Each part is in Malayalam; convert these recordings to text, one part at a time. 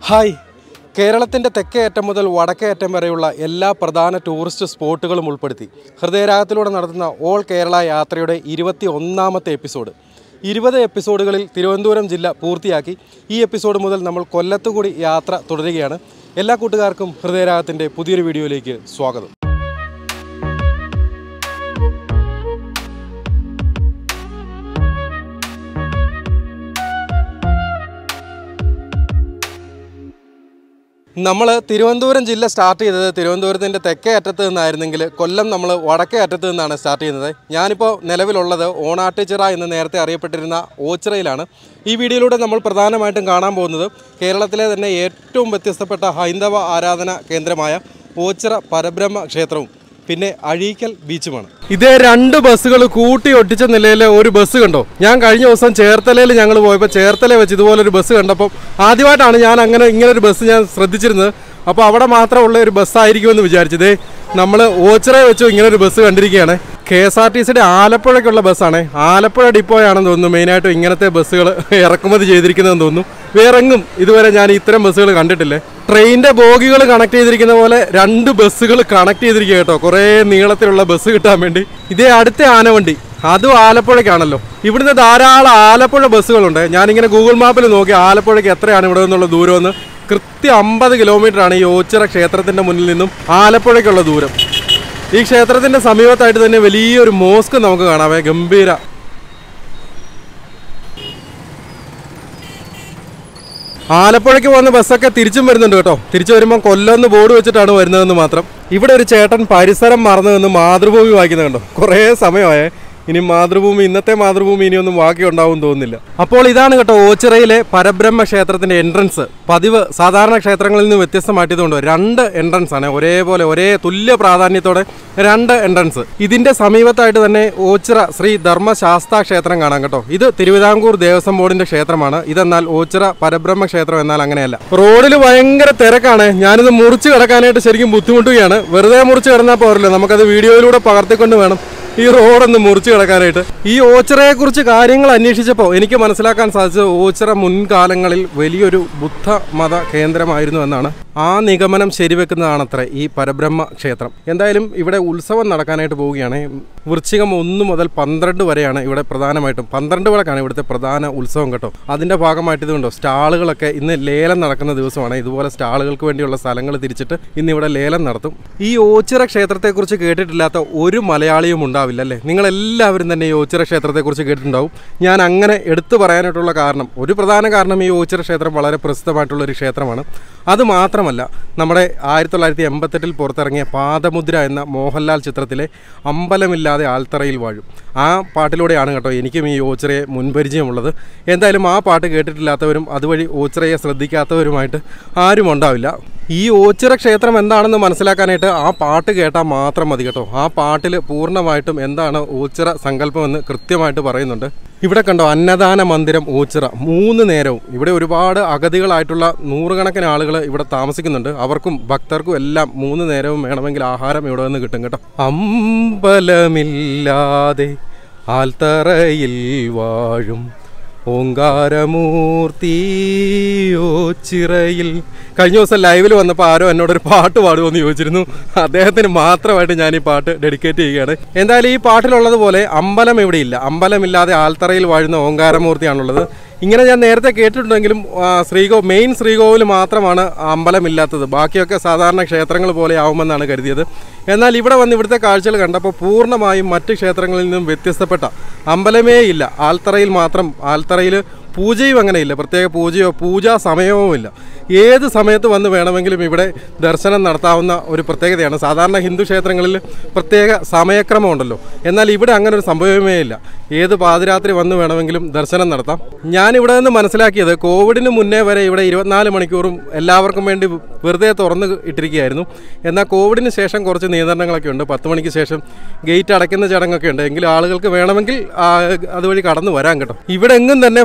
ഹായ്, കേരളത്തിൻ്റെ തെക്കേ അറ്റം മുതൽ വടക്കേ അറ്റം വരെയുള്ള എല്ലാ പ്രധാന ടൂറിസ്റ്റ് സ്പോട്ടുകളും ഉൾപ്പെടുത്തി ഹൃദയരാഗത്തിലൂടെ നടത്തുന്ന ഓൾ കേരള യാത്രയുടെ 21ാമത്തെ എപ്പിസോഡ്. 20 എപ്പിസോഡുകളിൽ തിരുവനന്തപുരം ജില്ല പൂർത്തിയാക്കി. ഈ എപ്പിസോഡ് മുതൽ നമ്മൾ കൊല്ലത്തുകൂടി യാത്ര തുടരുകയാണ്. എല്ലാ കൂട്ടുകാർക്കും ഹൃദയരാഗത്തിൻ്റെ പുതിയൊരു വീഡിയോയിലേക്ക് സ്വാഗതം. നമ്മൾ തിരുവനന്തപുരം ജില്ല സ്റ്റാർട്ട് ചെയ്തത് തിരുവനന്തപുരത്തിൻ്റെ തെക്കേ അറ്റത്ത് നിന്നായിരുന്നെങ്കിൽ കൊല്ലം നമ്മൾ വടക്കേ അറ്റത്ത് നിന്നാണ് സ്റ്റാർട്ട് ചെയ്യുന്നത്. ഞാനിപ്പോൾ നിലവിലുള്ളത് ഓണാട്ടുചിറ എന്ന് നേരത്തെ അറിയപ്പെട്ടിരുന്ന ഓച്ചിറയിലാണ്. ഈ വീഡിയോയിലൂടെ നമ്മൾ പ്രധാനമായിട്ടും കാണാൻ പോകുന്നത് കേരളത്തിലെ തന്നെ ഏറ്റവും വ്യത്യസ്തപ്പെട്ട ഹൈന്ദവ ആരാധന കേന്ദ്രമായ ഓച്ചിറ പരബ്രഹ്മ ക്ഷേത്രവും പിന്നെ അഴീക്കൽ ബീച്ചുമാണ്. ഇതേ 2 ബസ്സുകൾ കൂട്ടി ഒട്ടിച്ച നിലയിൽ ഒരു ബസ് കണ്ടോ? ഞാൻ കഴിഞ്ഞ ദിവസം ചേർത്തലയിൽ ഞങ്ങൾ പോയപ്പോൾ ചേർത്തല വെച്ച് ഇതുപോലൊരു ബസ് കണ്ടപ്പോൾ ആദ്യമായിട്ടാണ് ഞാൻ ഇങ്ങനൊരു ബസ് ഞാൻ ശ്രദ്ധിച്ചിരുന്നത്. അപ്പോൾ അവിടെ മാത്രമുള്ള ഒരു ബസ്സായിരിക്കുമെന്ന് വിചാരിച്ചത്. നമ്മൾ ഓച്ചിറ വെച്ചു ഇങ്ങനൊരു ബസ് കണ്ടിരിക്കുകയാണ്. KSRTCയുടെ ആലപ്പുഴയ്ക്കുള്ള ബസ്സാണ്. ആലപ്പുഴ ഡിപ്പോയാണെന്ന് തോന്നുന്നു മെയിനായിട്ടും ഇങ്ങനത്തെ ബസ്സുകൾ ഇറക്കുമതി ചെയ്തിരിക്കുന്നതെന്ന് തോന്നുന്നു. വേറെങ്ങും ഇതുവരെ ഞാൻ ഇത്തരം ബസ്സുകൾ കണ്ടിട്ടില്ലേ. ട്രെയിനിൻ്റെ ബോഗികൾ കണക്ട് ചെയ്തിരിക്കുന്ന പോലെ 2 ബസ്സുകൾ കണക്ട് ചെയ്തിരിക്കുക കേട്ടോ, കുറേ നീളത്തിലുള്ള ബസ് കിട്ടാൻ വേണ്ടി. ഇതേ അടുത്ത ആനവണ്ടി അതും ആലപ്പുഴയ്ക്കാണല്ലോ. ഇവിടുന്ന് ധാരാളം ആലപ്പുഴ ബസ്സുകളുണ്ട്. ഞാനിങ്ങനെ ഗൂഗിൾ മാപ്പിൽ നോക്കി ആലപ്പുഴയ്ക്ക് എത്രയാണ് ഇവിടെ നിന്നുള്ള ദൂരമെന്ന്. കൃത്യം 50 കിലോമീറ്ററാണ് ഈ ഓച്ചിറ ക്ഷേത്രത്തിൻ്റെ മുന്നിൽ നിന്നും ആലപ്പുഴയ്ക്കുള്ള ദൂരം. ഈ ക്ഷേത്രത്തിൻ്റെ സമീപത്തായിട്ട് തന്നെ വലിയൊരു മോസ്ക് നമുക്ക് കാണാവേ, ഗംഭീര. ആലപ്പുഴയ്ക്ക് പോകുന്ന ബസ്സൊക്കെ തിരിച്ചും വരുന്നുണ്ട് കേട്ടോ. തിരിച്ചു വരുമ്പോൾ കൊല്ലമെന്ന് ബോർഡ് വെച്ചിട്ടാണ് വരുന്നതെന്ന് മാത്രം. ഇവിടെ ഒരു ചേട്ടൻ പരിസരം മറന്നു നിന്ന് മാതൃഭൂമി വായിക്കുന്നത് കണ്ടോ. കുറേ സമയമായേ. ഇനി മാതൃഭൂമി, ഇന്നത്തെ മാതൃഭൂമി ഇനിയൊന്നും ബാക്കി ഉണ്ടാവും തോന്നുന്നില്ല. അപ്പോൾ ഇതാണ് കേട്ടോ ഓച്ചിറയിലെ പരബ്രഹ്മ ക്ഷേത്രത്തിൻ്റെ എൻട്രൻസ്. പതിവ് സാധാരണ ക്ഷേത്രങ്ങളിൽ നിന്ന് വ്യത്യസ്തമാക്കിയതുകൊണ്ട് 2 എൻട്രൻസ് ആണ്. ഒരേപോലെ ഒരേ തുല്യ പ്രാധാന്യത്തോടെ 2 എൻട്രൻസ്. ഇതിൻ്റെ സമീപത്തായിട്ട് തന്നെ ഓച്ചിറ ശ്രീ ധർമ്മശാസ്താ ക്ഷേത്രം കാണാം കേട്ടോ. ഇത് തിരുവിതാംകൂർ ദേവസ്വം ബോർഡിൻ്റെ ക്ഷേത്രമാണ്. ഇതെന്നാൽ ഓച്ചിറ പരബ്രഹ്മ ക്ഷേത്രം എന്നാൽ അങ്ങനെയല്ല. റോഡിൽ ഭയങ്കര തിരക്കാണ്. ഞാനിത് മുറിച്ച് കിടക്കാനായിട്ട് ശരിക്കും ബുദ്ധിമുട്ടുകയാണ്. വെറുതെ മുറിച്ച് കിടന്നാൽ പോരല്ലോ, നമുക്കത് വീഡിയോയിലൂടെ പകർത്തിക്കൊണ്ട് വേണം ഈ റോഡൊന്ന് മുറിച്ച് കിടക്കാനായിട്ട്. ഈ ഓച്ചിറയെക്കുറിച്ച് കാര്യങ്ങൾ അന്വേഷിച്ചപ്പോൾ എനിക്ക് മനസ്സിലാക്കാൻ സാധിച്ചത് ഓച്ചിറ മുൻകാലങ്ങളിൽ വലിയൊരു ബുദ്ധ മത കേന്ദ്രമായിരുന്നു എന്നാണ്. ആ നിഗമനം ശരിവെക്കുന്നതാണത്രേ ഈ പരബ്രഹ്മ ക്ഷേത്രം. എന്തായാലും ഇവിടെ ഉത്സവം നടക്കാനായിട്ട് പോവുകയാണ്. വൃശ്ചികം 1 മുതൽ 12 വരെയാണ് ഇവിടെ പ്രധാനമായിട്ടും. 12 വിളക്കാണ് ഇവിടുത്തെ പ്രധാന ഉത്സവം കേട്ടോ. അതിൻ്റെ ഭാഗമായിട്ട് ഇതുകൊണ്ടോ സ്റ്റാളുകളൊക്കെ ഇന്ന് ലേലം നടക്കുന്ന ദിവസമാണ്. ഇതുപോലെ സ്റ്റാളുകൾക്ക് വേണ്ടിയുള്ള സ്ഥലങ്ങൾ തിരിച്ചിട്ട് ഇന്ന് ഇവിടെ ലേലം നടത്തും. ഈ ഓച്ചിറ ക്ഷേത്രത്തെക്കുറിച്ച് കേട്ടിട്ടില്ലാത്ത ഒരു മലയാളിയും ഉണ്ടാവില്ല അല്ലേ. നിങ്ങളെല്ലാവരും തന്നെ ഈ ഓച്ചിറ ക്ഷേത്രത്തെക്കുറിച്ച് കേട്ടിട്ടുണ്ടാവും. ഞാൻ അങ്ങനെ എടുത്തു പറയാനായിട്ടുള്ള കാരണം, ഒരു പ്രധാന കാരണം ഈ ഓച്ചിറ ക്ഷേത്രം വളരെ പ്രസിദ്ധമായിട്ടുള്ളൊരു ക്ഷേത്രമാണ്. അതുമാത്രമല്ല, നമ്മുടെ 1988 പുറത്തിറങ്ങിയ പാദമുദ്ര എന്ന മോഹൻലാൽ ചിത്രത്തിലെ അമ്പലമില്ലാതെ ആൽത്തറയിൽ വാഴും, ആ പാട്ടിലൂടെയാണ് കേട്ടോ എനിക്കും ഈ ഓച്ചിറയെ മുൻപരിചയമുള്ളത്. എന്തായാലും ആ പാട്ട് കേട്ടിട്ടില്ലാത്തവരും അതുവഴി ഓച്ചിറയെ ശ്രദ്ധിക്കാത്തവരുമായിട്ട് ആരും ഉണ്ടാവില്ല. ഈ ഓച്ചിറ ക്ഷേത്രം എന്താണെന്ന് മനസ്സിലാക്കാനായിട്ട് ആ പാട്ട് കേട്ടാൽ മാത്രം മതി കേട്ടോ. ആ പാട്ടിൽ പൂർണ്ണമായിട്ടും എന്താണ് ഓച്ചിറ സങ്കല്പമെന്ന് കൃത്യമായിട്ട് പറയുന്നുണ്ട്. ഇവിടെ കണ്ടോ അന്നദാന മന്ദിരം ഓച്ചിറ. 3 നേരവും ഇവിടെ ഒരുപാട് അഗതികളായിട്ടുള്ള 100 കണക്കിന് ആളുകൾ ഇവിടെ താമസിക്കുന്നുണ്ട്. അവർക്കും ഭക്തർക്കും എല്ലാം 3 നേരവും വേണമെങ്കിൽ ആഹാരം ഇവിടെ നിന്ന് കിട്ടും കേട്ടോ. അമ്പലമില്ലാതെ ആൽത്തറയിൽ വാഴും ഓങ്കാരമൂർത്തി ഓച്ചിറയിൽ. കഴിഞ്ഞ ദിവസം ലൈവിൽ വന്നപ്പോൾ ആരോ എന്നോടൊരു പാട്ട് പാടുമെന്ന് ചോദിച്ചിരുന്നു. അദ്ദേഹത്തിന് മാത്രമായിട്ട് ഞാൻ ഈ പാട്ട് ഡെഡിക്കേറ്റ് ചെയ്യുകയാണ്. എന്തായാലും ഈ പാട്ടിലുള്ളതുപോലെ അമ്പലം ഇവിടെയില്ല. അമ്പലമില്ലാതെ ആൽത്തറയിൽ വാഴുന്ന ഓങ്കാരമൂർത്തിയാണുള്ളത്. ഇങ്ങനെ ഞാൻ നേരത്തെ കേട്ടിട്ടുണ്ടെങ്കിലും മെയിൻ ശ്രീകോവിൽ മാത്രമാണ് അമ്പലമില്ലാത്തത്. ബാക്കിയൊക്കെ സാധാരണ ക്ഷേത്രങ്ങൾ പോലെ ആവുമെന്നാണ് കരുതിയത്. എന്നാൽ ഇവിടെ വന്ന് ഇവിടുത്തെ കാഴ്ചകൾ കണ്ടപ്പോൾ പൂർണ്ണമായും മറ്റ് ക്ഷേത്രങ്ങളിൽ നിന്നും വ്യത്യസ്തപ്പെട്ട അമ്പലമേ ഇല്ല. ആൽത്തറയിൽ മാത്രം. ആൽത്തറയിൽ പൂജയും അങ്ങനെയില്ല, പ്രത്യേക പൂജയോ പൂജാ സമയവും ഇല്ല. ഏത് സമയത്ത് വന്ന് വേണമെങ്കിലും ഇവിടെ ദർശനം നടത്താവുന്ന ഒരു പ്രത്യേകതയാണ്. സാധാരണ ഹിന്ദു ക്ഷേത്രങ്ങളിൽ പ്രത്യേക സമയക്രമം ഉണ്ടല്ലോ, എന്നാൽ ഇവിടെ അങ്ങനെ ഒരു സംഭവമേ ഇല്ല. ഏത് പാതിരാത്രി വന്ന് വേണമെങ്കിലും ദർശനം നടത്താം. ഞാനിവിടെ നിന്ന് മനസ്സിലാക്കിയത് കോവിഡിന് മുന്നേ വരെ ഇവിടെ 24 മണിക്കൂറും എല്ലാവർക്കും വേണ്ടി വെറുതെ തുറന്ന് ഇട്ടിരിക്കുകയായിരുന്നു. എന്നാൽ കോവിഡിന് ശേഷം കുറച്ച് നിയന്ത്രണങ്ങളൊക്കെ ഉണ്ട്. 10 മണിക്ക് ശേഷം ഗേറ്റ് അടയ്ക്കുന്ന ചടങ്ങൊക്കെ ഉണ്ട്. എങ്കിലും ആളുകൾക്ക് വേണമെങ്കിൽ അതുവഴി കടന്നു വരാൻ കേട്ടോ. ഇവിടെ എങ്ങും തന്നെ ഫോട്ടോ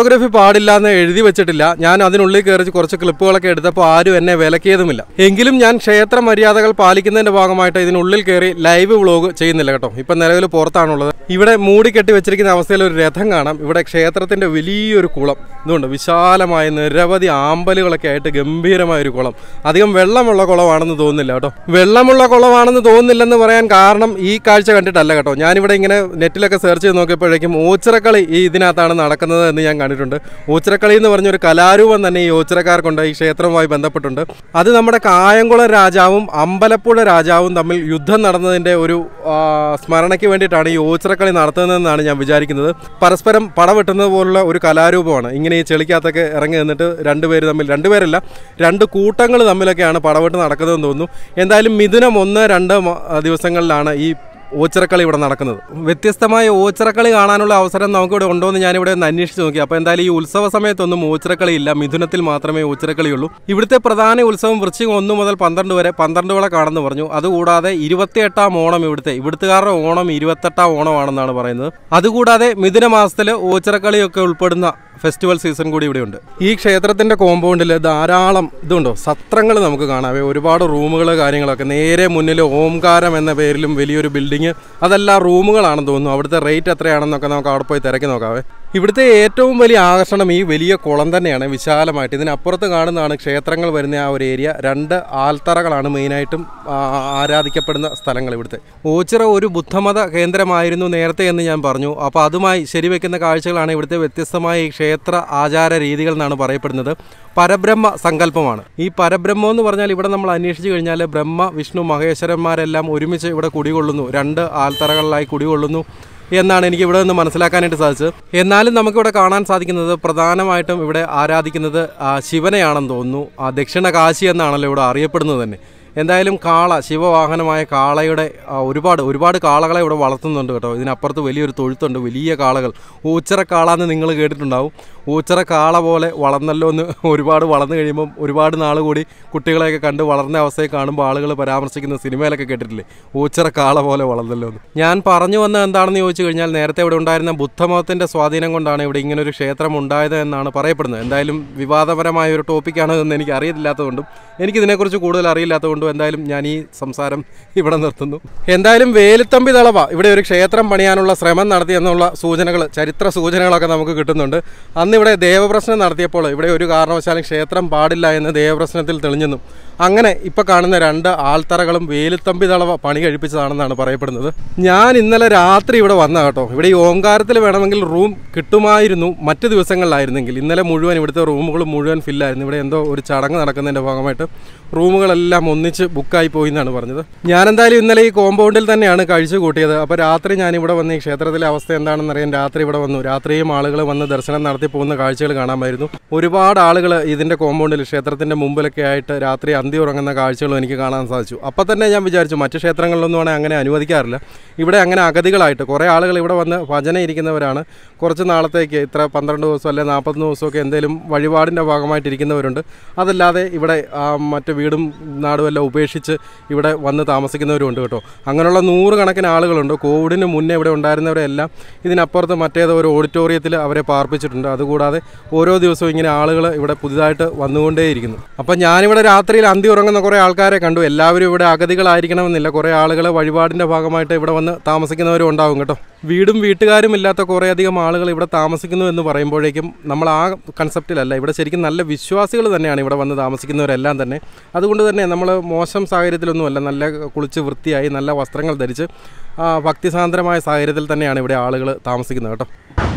ഫോട്ടോഗ്രാഫി പാടില്ല എന്ന് എഴുതി വെച്ചിട്ടില്ല. ഞാൻ അതിനുള്ളിൽ കയറി കുറച്ച് ക്ലിപ്പുകളൊക്കെ എടുത്തപ്പോൾ ആരും എന്നെ വിലക്കിയതുമില്ല. എങ്കിലും ഞാൻ ക്ഷേത്ര മര്യാദകൾ പാലിക്കുന്നതിന്റെ ഭാഗമായിട്ട് ഇതിനുള്ളിൽ കയറി ലൈവ് വ്ളോഗ് ചെയ്യുന്നില്ല കേട്ടോ. ഇപ്പം നിലവിൽ പുറത്താണുള്ളത്. ഇവിടെ മൂടിക്കെട്ടി വെച്ചിരിക്കുന്ന അവസ്ഥയിൽ ഒരു രഥം കാണാം. ഇവിടെ ക്ഷേത്രത്തിന്റെ വലിയൊരു കുളം ഇതുണ്ട്, വിശാലമായ നിരവധി ആമ്പലുകളൊക്കെ ആയിട്ട് ഗംഭീരമായ ഒരു കുളം. അധികം വെള്ളമുള്ള കുളമാണെന്ന് തോന്നുന്നില്ല കേട്ടോ. വെള്ളമുള്ള കുളമാണെന്ന് തോന്നുന്നില്ലെന്ന് പറയാൻ കാരണം ഈ കാഴ്ച കണ്ടിട്ടല്ല കേട്ടോ. ഞാനിവിടെ ഇങ്ങനെ നെറ്റിലൊക്കെ സെർച്ച് ചെയ്ത് നോക്കിയപ്പോഴേക്കും ഓച്ചിറക്കളി ഈ ഇതിനകത്താണ് നടക്കുന്നത് എന്ന് ഞാൻ കണ്ടിട്ടുണ്ട്. ഓച്ചിറക്കളി എന്ന് പറഞ്ഞൊരു കലാരൂപം തന്നെ ഈ ഓച്ചിറക്കാർക്കുണ്ട്, ഈ ക്ഷേത്രവുമായി ബന്ധപ്പെട്ടുണ്ട്. അത് നമ്മുടെ കായംകുളം രാജാവും അമ്പലപ്പുഴ രാജാവും തമ്മിൽ യുദ്ധം നടന്നതിൻ്റെ ഒരു സ്മരണയ്ക്ക് വേണ്ടിയിട്ടാണ് ഈ ഓച്ചിറക്കളി നടത്തുന്നതെന്നാണ് ഞാൻ വിചാരിക്കുന്നത്. പരസ്പരം പടവെട്ടുന്നത് പോലുള്ള ഒരു കലാരൂപമാണ്. ഇങ്ങനെ ഈ ചെളിക്കകത്തൊക്കെ ഇറങ്ങി നിന്നിട്ട് രണ്ടുപേരല്ല രണ്ട് കൂട്ടങ്ങൾ തമ്മിലൊക്കെയാണ് പടവെട്ട് നടക്കുന്നതെന്ന് തോന്നുന്നു. എന്തായാലും മിഥുനം 1-2 ദിവസങ്ങളിലാണ് ഈ ഓച്ചിറക്കളി ഇവിടെ നടക്കുന്നത്. വ്യത്യസ്തമായ ഓച്ചിറക്കളി കാണാനുള്ള അവസരം നമുക്കിവിടെ ഉണ്ടോ എന്ന് ഞാനിവിടെ ഒന്ന് അന്വേഷിച്ച് നോക്കി. അപ്പോൾ എന്തായാലും ഈ ഉത്സവ സമയത്തൊന്നും ഓച്ചിറക്കളി ഇല്ല, മിഥുനത്തിൽ മാത്രമേ ഓച്ചിറക്കളിയുള്ളൂ. ഇവിടുത്തെ പ്രധാന ഉത്സവം വൃശ്ചികം 1 മുതൽ 12 വരെ 12 വിളക്കാണെന്ന് പറഞ്ഞു. അതുകൂടാതെ 28ാം ഓണം ഇവിടുത്തുകാരുടെ ഓണം 28ാം ഓണമാണെന്നാണ് പറയുന്നത്. അതുകൂടാതെ മിഥുന മാസത്തിൽ ഓച്ചിറക്കളിയൊക്കെ ഉൾപ്പെടുന്ന ഫെസ്റ്റിവൽ സീസൺ കൂടി ഇവിടെയുണ്ട്. ഈ ക്ഷേത്രത്തിന്റെ കോമ്പൗണ്ടിൽ ധാരാളം ഇതുണ്ടോ സത്രങ്ങൾ നമുക്ക് കാണാവേ. ഒരുപാട് റൂമുകൾ കാര്യങ്ങളൊക്കെ. നേരെ മുന്നിൽ ഓംകാരം എന്ന പേരിലും വലിയൊരു ബിൽഡിംഗ്, അതെല്ലാം റൂമുകളാണെന്ന് തോന്നുന്നു. അവിടുത്തെ റേറ്റ് എത്രയാണെന്നൊക്കെ നമുക്ക് അവിടെ പോയി തിരക്കി നോക്കാവേ. ഇവിടുത്തെ ഏറ്റവും വലിയ ആകർഷണം ഈ വലിയ കുളം തന്നെയാണ്, വിശാലമായിട്ട്. ഇതിനപ്പുറത്ത് കാണുന്നതാണ് ക്ഷേത്രങ്ങൾ വരുന്ന ആ ഒരു ഏരിയ. 2 ആൽത്തറകളാണ് മെയിനായിട്ടും ആരാധിക്കപ്പെടുന്ന സ്ഥലങ്ങൾ ഇവിടുത്തെ. ഓച്ചിറ ഒരു ബുദ്ധമത കേന്ദ്രമായിരുന്നു നേരത്തെ എന്ന് ഞാൻ പറഞ്ഞു. അപ്പോൾ അതുമായി ശരിവെക്കുന്ന കാഴ്ചകളാണ് ഇവിടുത്തെ വ്യത്യസ്തമായ ഈ ക്ഷേത്ര ആചാര രീതികൾ എന്നാണ് പറയപ്പെടുന്നത്. പരബ്രഹ്മ സങ്കല്പമാണ്. ഈ പരബ്രഹ്മം എന്ന് പറഞ്ഞാൽ ഇവിടെ നമ്മൾ അന്വേഷിച്ച് കഴിഞ്ഞാൽ ബ്രഹ്മ വിഷ്ണു മഹേശ്വരന്മാരെല്ലാം ഒരുമിച്ച് ഇവിടെ കുടികൊള്ളുന്നു, 2 ആൽത്തറകളിലായി കുടികൊള്ളുന്നു എന്നാണ് എനിക്ക് ഇവിടെ നിന്ന് മനസ്സിലാക്കാനായിട്ട് സാധിച്ചത്. എന്നാലും നമുക്കിവിടെ കാണാൻ സാധിക്കുന്നത് പ്രധാനമായിട്ടും ഇവിടെ ആരാധിക്കുന്നത് ശിവനെയാണെന്ന് തോന്നുന്നു. ദക്ഷിണ കാശി എന്നാണല്ലോ ഇവിടെ അറിയപ്പെടുന്നത് തന്നെ. എന്തായാലും കാള, ശിവവാഹനമായ കാളയുടെ ഒരുപാട് കാളകളെ ഇവിടെ വളർത്തുന്നുണ്ട് കേട്ടോ. ഇതിനപ്പുറത്ത് വലിയൊരു തൊഴുത്തുണ്ട്, വലിയ കാളകൾ. ഓച്ചിറ കാള എന്ന് നിങ്ങൾ കേട്ടിട്ടുണ്ടാവും. ഓച്ചിറ കാള പോലെ വളർന്നല്ലോ എന്ന് ഒരുപാട് വളർന്നു കഴിയുമ്പം ഒരുപാട് നാൾ കൂടി കുട്ടികളെയൊക്കെ കണ്ട് വളർന്ന അവസ്ഥയെ കാണുമ്പോൾ ആളുകൾ പരാമർശിക്കുന്ന സിനിമയിലൊക്കെ കേട്ടിട്ടില്ലേ, ഓച്ചിറ കാള പോലെ വളർന്നല്ലോ എന്ന്. ഞാൻ പറഞ്ഞു വന്നത് എന്താണെന്ന് ചോദിച്ചു കഴിഞ്ഞാൽ നേരത്തെ ഇവിടെ ഉണ്ടായിരുന്ന ബുദ്ധമതത്തിൻ്റെ സ്വാധീനം കൊണ്ടാണ് ഇവിടെ ഇങ്ങനൊരു ക്ഷേത്രം ഉണ്ടായത് എന്നാണ് പറയപ്പെടുന്നത്. എന്തായാലും വിവാദപരമായ ഒരു ടോപ്പിക്കാണ് എന്ന് എനിക്ക് അറിയില്ലാത്തതുകൊണ്ടും എനിക്കിതിനെക്കുറിച്ച് കൂടുതൽ അറിയില്ലാത്തതുകൊണ്ടും എന്തായാലും ഞാൻ ഈ സംസാരം ഇവിടെ നിർത്തുന്നു. എന്തായാലും വേലുത്തമ്പി ദളവ ഇവിടെ ഒരു ക്ഷേത്രം പണിയാനുള്ള ശ്രമം നടത്തിയെന്നുള്ള സൂചനകൾ, ചരിത്ര സൂചനകളൊക്കെ നമുക്ക് കിട്ടുന്നുണ്ട്. അന്ന് ഇവിടെ ദേവപ്രശ്നം നടത്തിയപ്പോൾ ഇവിടെ ഒരു കാരണവശാലും ക്ഷേത്രം പാടില്ല എന്ന് ദേവപ്രശ്നത്തിൽ തെളിഞ്ഞെന്നും അങ്ങനെ ഇപ്പോൾ കാണുന്ന 2 ആൽത്തറകളും വേലുത്തമ്പി ദളവ പണി കഴിപ്പിച്ചതാണെന്നാണ് പറയപ്പെടുന്നത്. ഞാൻ ഇന്നലെ രാത്രി ഇവിടെ വന്ന കേട്ടോ. ഇവിടെ ഈ ഓംകാരത്തിൽ വേണമെങ്കിൽ റൂം കിട്ടുമായിരുന്നു മറ്റു ദിവസങ്ങളിലായിരുന്നെങ്കിൽ. ഇന്നലെ മുഴുവൻ ഇവിടുത്തെ റൂമുകൾ മുഴുവൻ ഫില്ലായിരുന്നു. ഇവിടെ എന്തോ ഒരു ചടങ്ങ് നടക്കുന്നതിൻ്റെ ഭാഗമായിട്ട് റൂമുകളെല്ലാം ഒന്നിച്ച് ബുക്കായി പോയി എന്നാണ് പറഞ്ഞത്. ഞാനെന്തായാലും ഇന്നലെ ഈ കോമ്പൗണ്ടിൽ തന്നെയാണ് കഴിച്ചു കൂട്ടിയത്. അപ്പോൾ രാത്രി ഞാനിവിടെ വന്ന് ഈ ക്ഷേത്രത്തിലെ അവസ്ഥ എന്താണെന്നറിയാൻ രാത്രി ഇവിടെ വന്നു. രാത്രിയും ആളുകൾ വന്ന് ദർശനം നടത്തി പോകുന്ന കാഴ്ചകൾ കാണാമായിരുന്നു. ഒരുപാട് ആളുകൾ ഇതിൻ്റെ കോമ്പൗണ്ടിൽ ക്ഷേത്രത്തിൻ്റെ മുമ്പിലൊക്കെ ആയിട്ട് രാത്രി അന്തി ഉറങ്ങുന്ന കാഴ്ചകളും എനിക്ക് കാണാൻ സാധിച്ചു. അപ്പോൾ തന്നെ ഞാൻ വിചാരിച്ചു മറ്റു ക്ഷേത്രങ്ങളിലൊന്നും ആണെങ്കിൽ അങ്ങനെ അനുവദിക്കാറില്ല. ഇവിടെ അങ്ങനെ അഗതികളായിട്ട് കുറേ ആളുകൾ ഇവിടെ വന്ന് ഭജന ഇരിക്കുന്നവരാണ്. കുറച്ച് നാളത്തേക്ക് ഇത്ര 12 ദിവസം അല്ലെങ്കിൽ 40 ദിവസമൊക്കെ എന്തെങ്കിലും വഴിപാടിൻ്റെ ഭാഗമായിട്ടിരിക്കുന്നവരുണ്ട്. അതല്ലാതെ ഇവിടെ മറ്റ് വീടും നാടും എല്ലാം ഉപേക്ഷിച്ച് ഇവിടെ വന്ന് താമസിക്കുന്നവരുണ്ട് കേട്ടോ. അങ്ങനെയുള്ള 100 കണക്കിന് ആളുകളുണ്ട്. കോവിഡിന് മുന്നേ ഇവിടെ ഉണ്ടായിരുന്നവരെല്ലാം ഇതിനപ്പുറത്ത് മറ്റേതോ ഒരു ഓഡിറ്റോറിയത്തിൽ അവരെ പാർപ്പിച്ചിട്ടുണ്ട്. അതുകൂടാതെ ഓരോ ദിവസവും ഇങ്ങനെ ആളുകൾ ഇവിടെ പുതുതായിട്ട് വന്നുകൊണ്ടേയിരിക്കുന്നു. അപ്പം ഞാനിവിടെ രാത്രിയിൽ അന്തി ഉറങ്ങുന്ന കുറേ ആൾക്കാരെ കണ്ടു. എല്ലാവരും ഇവിടെ അഗതികളായിരിക്കണമെന്നില്ല. കുറേ ആളുകൾ വഴിപാടിൻ്റെ ഭാഗമായിട്ട് ഇവിടെ വന്ന് താമസിക്കുന്നവരും ഉണ്ടാവും കേട്ടോ. വീടും വീട്ടുകാരും ഇല്ലാത്ത കുറേയധികം ആളുകൾ ഇവിടെ താമസിക്കുന്നു എന്ന് പറയുമ്പോഴേക്കും നമ്മൾ ആ കൺസെപ്റ്റിലല്ല. ഇവിടെ ശരിക്കും നല്ല വിശ്വാസികൾ തന്നെയാണ് ഇവിടെ വന്ന് താമസിക്കുന്നവരെല്ലാം തന്നെ. അതുകൊണ്ട് തന്നെ നമ്മൾ മോശം സാഹചര്യത്തിലൊന്നുമല്ല, നല്ല കുളിച്ച് വൃത്തിയായി നല്ല വസ്ത്രങ്ങൾ ധരിച്ച് ഭക്തിസാന്ദ്രമായ സാഹചര്യത്തിൽ തന്നെയാണ് ഇവിടെ ആളുകൾ താമസിക്കുന്നത് കേട്ടോ.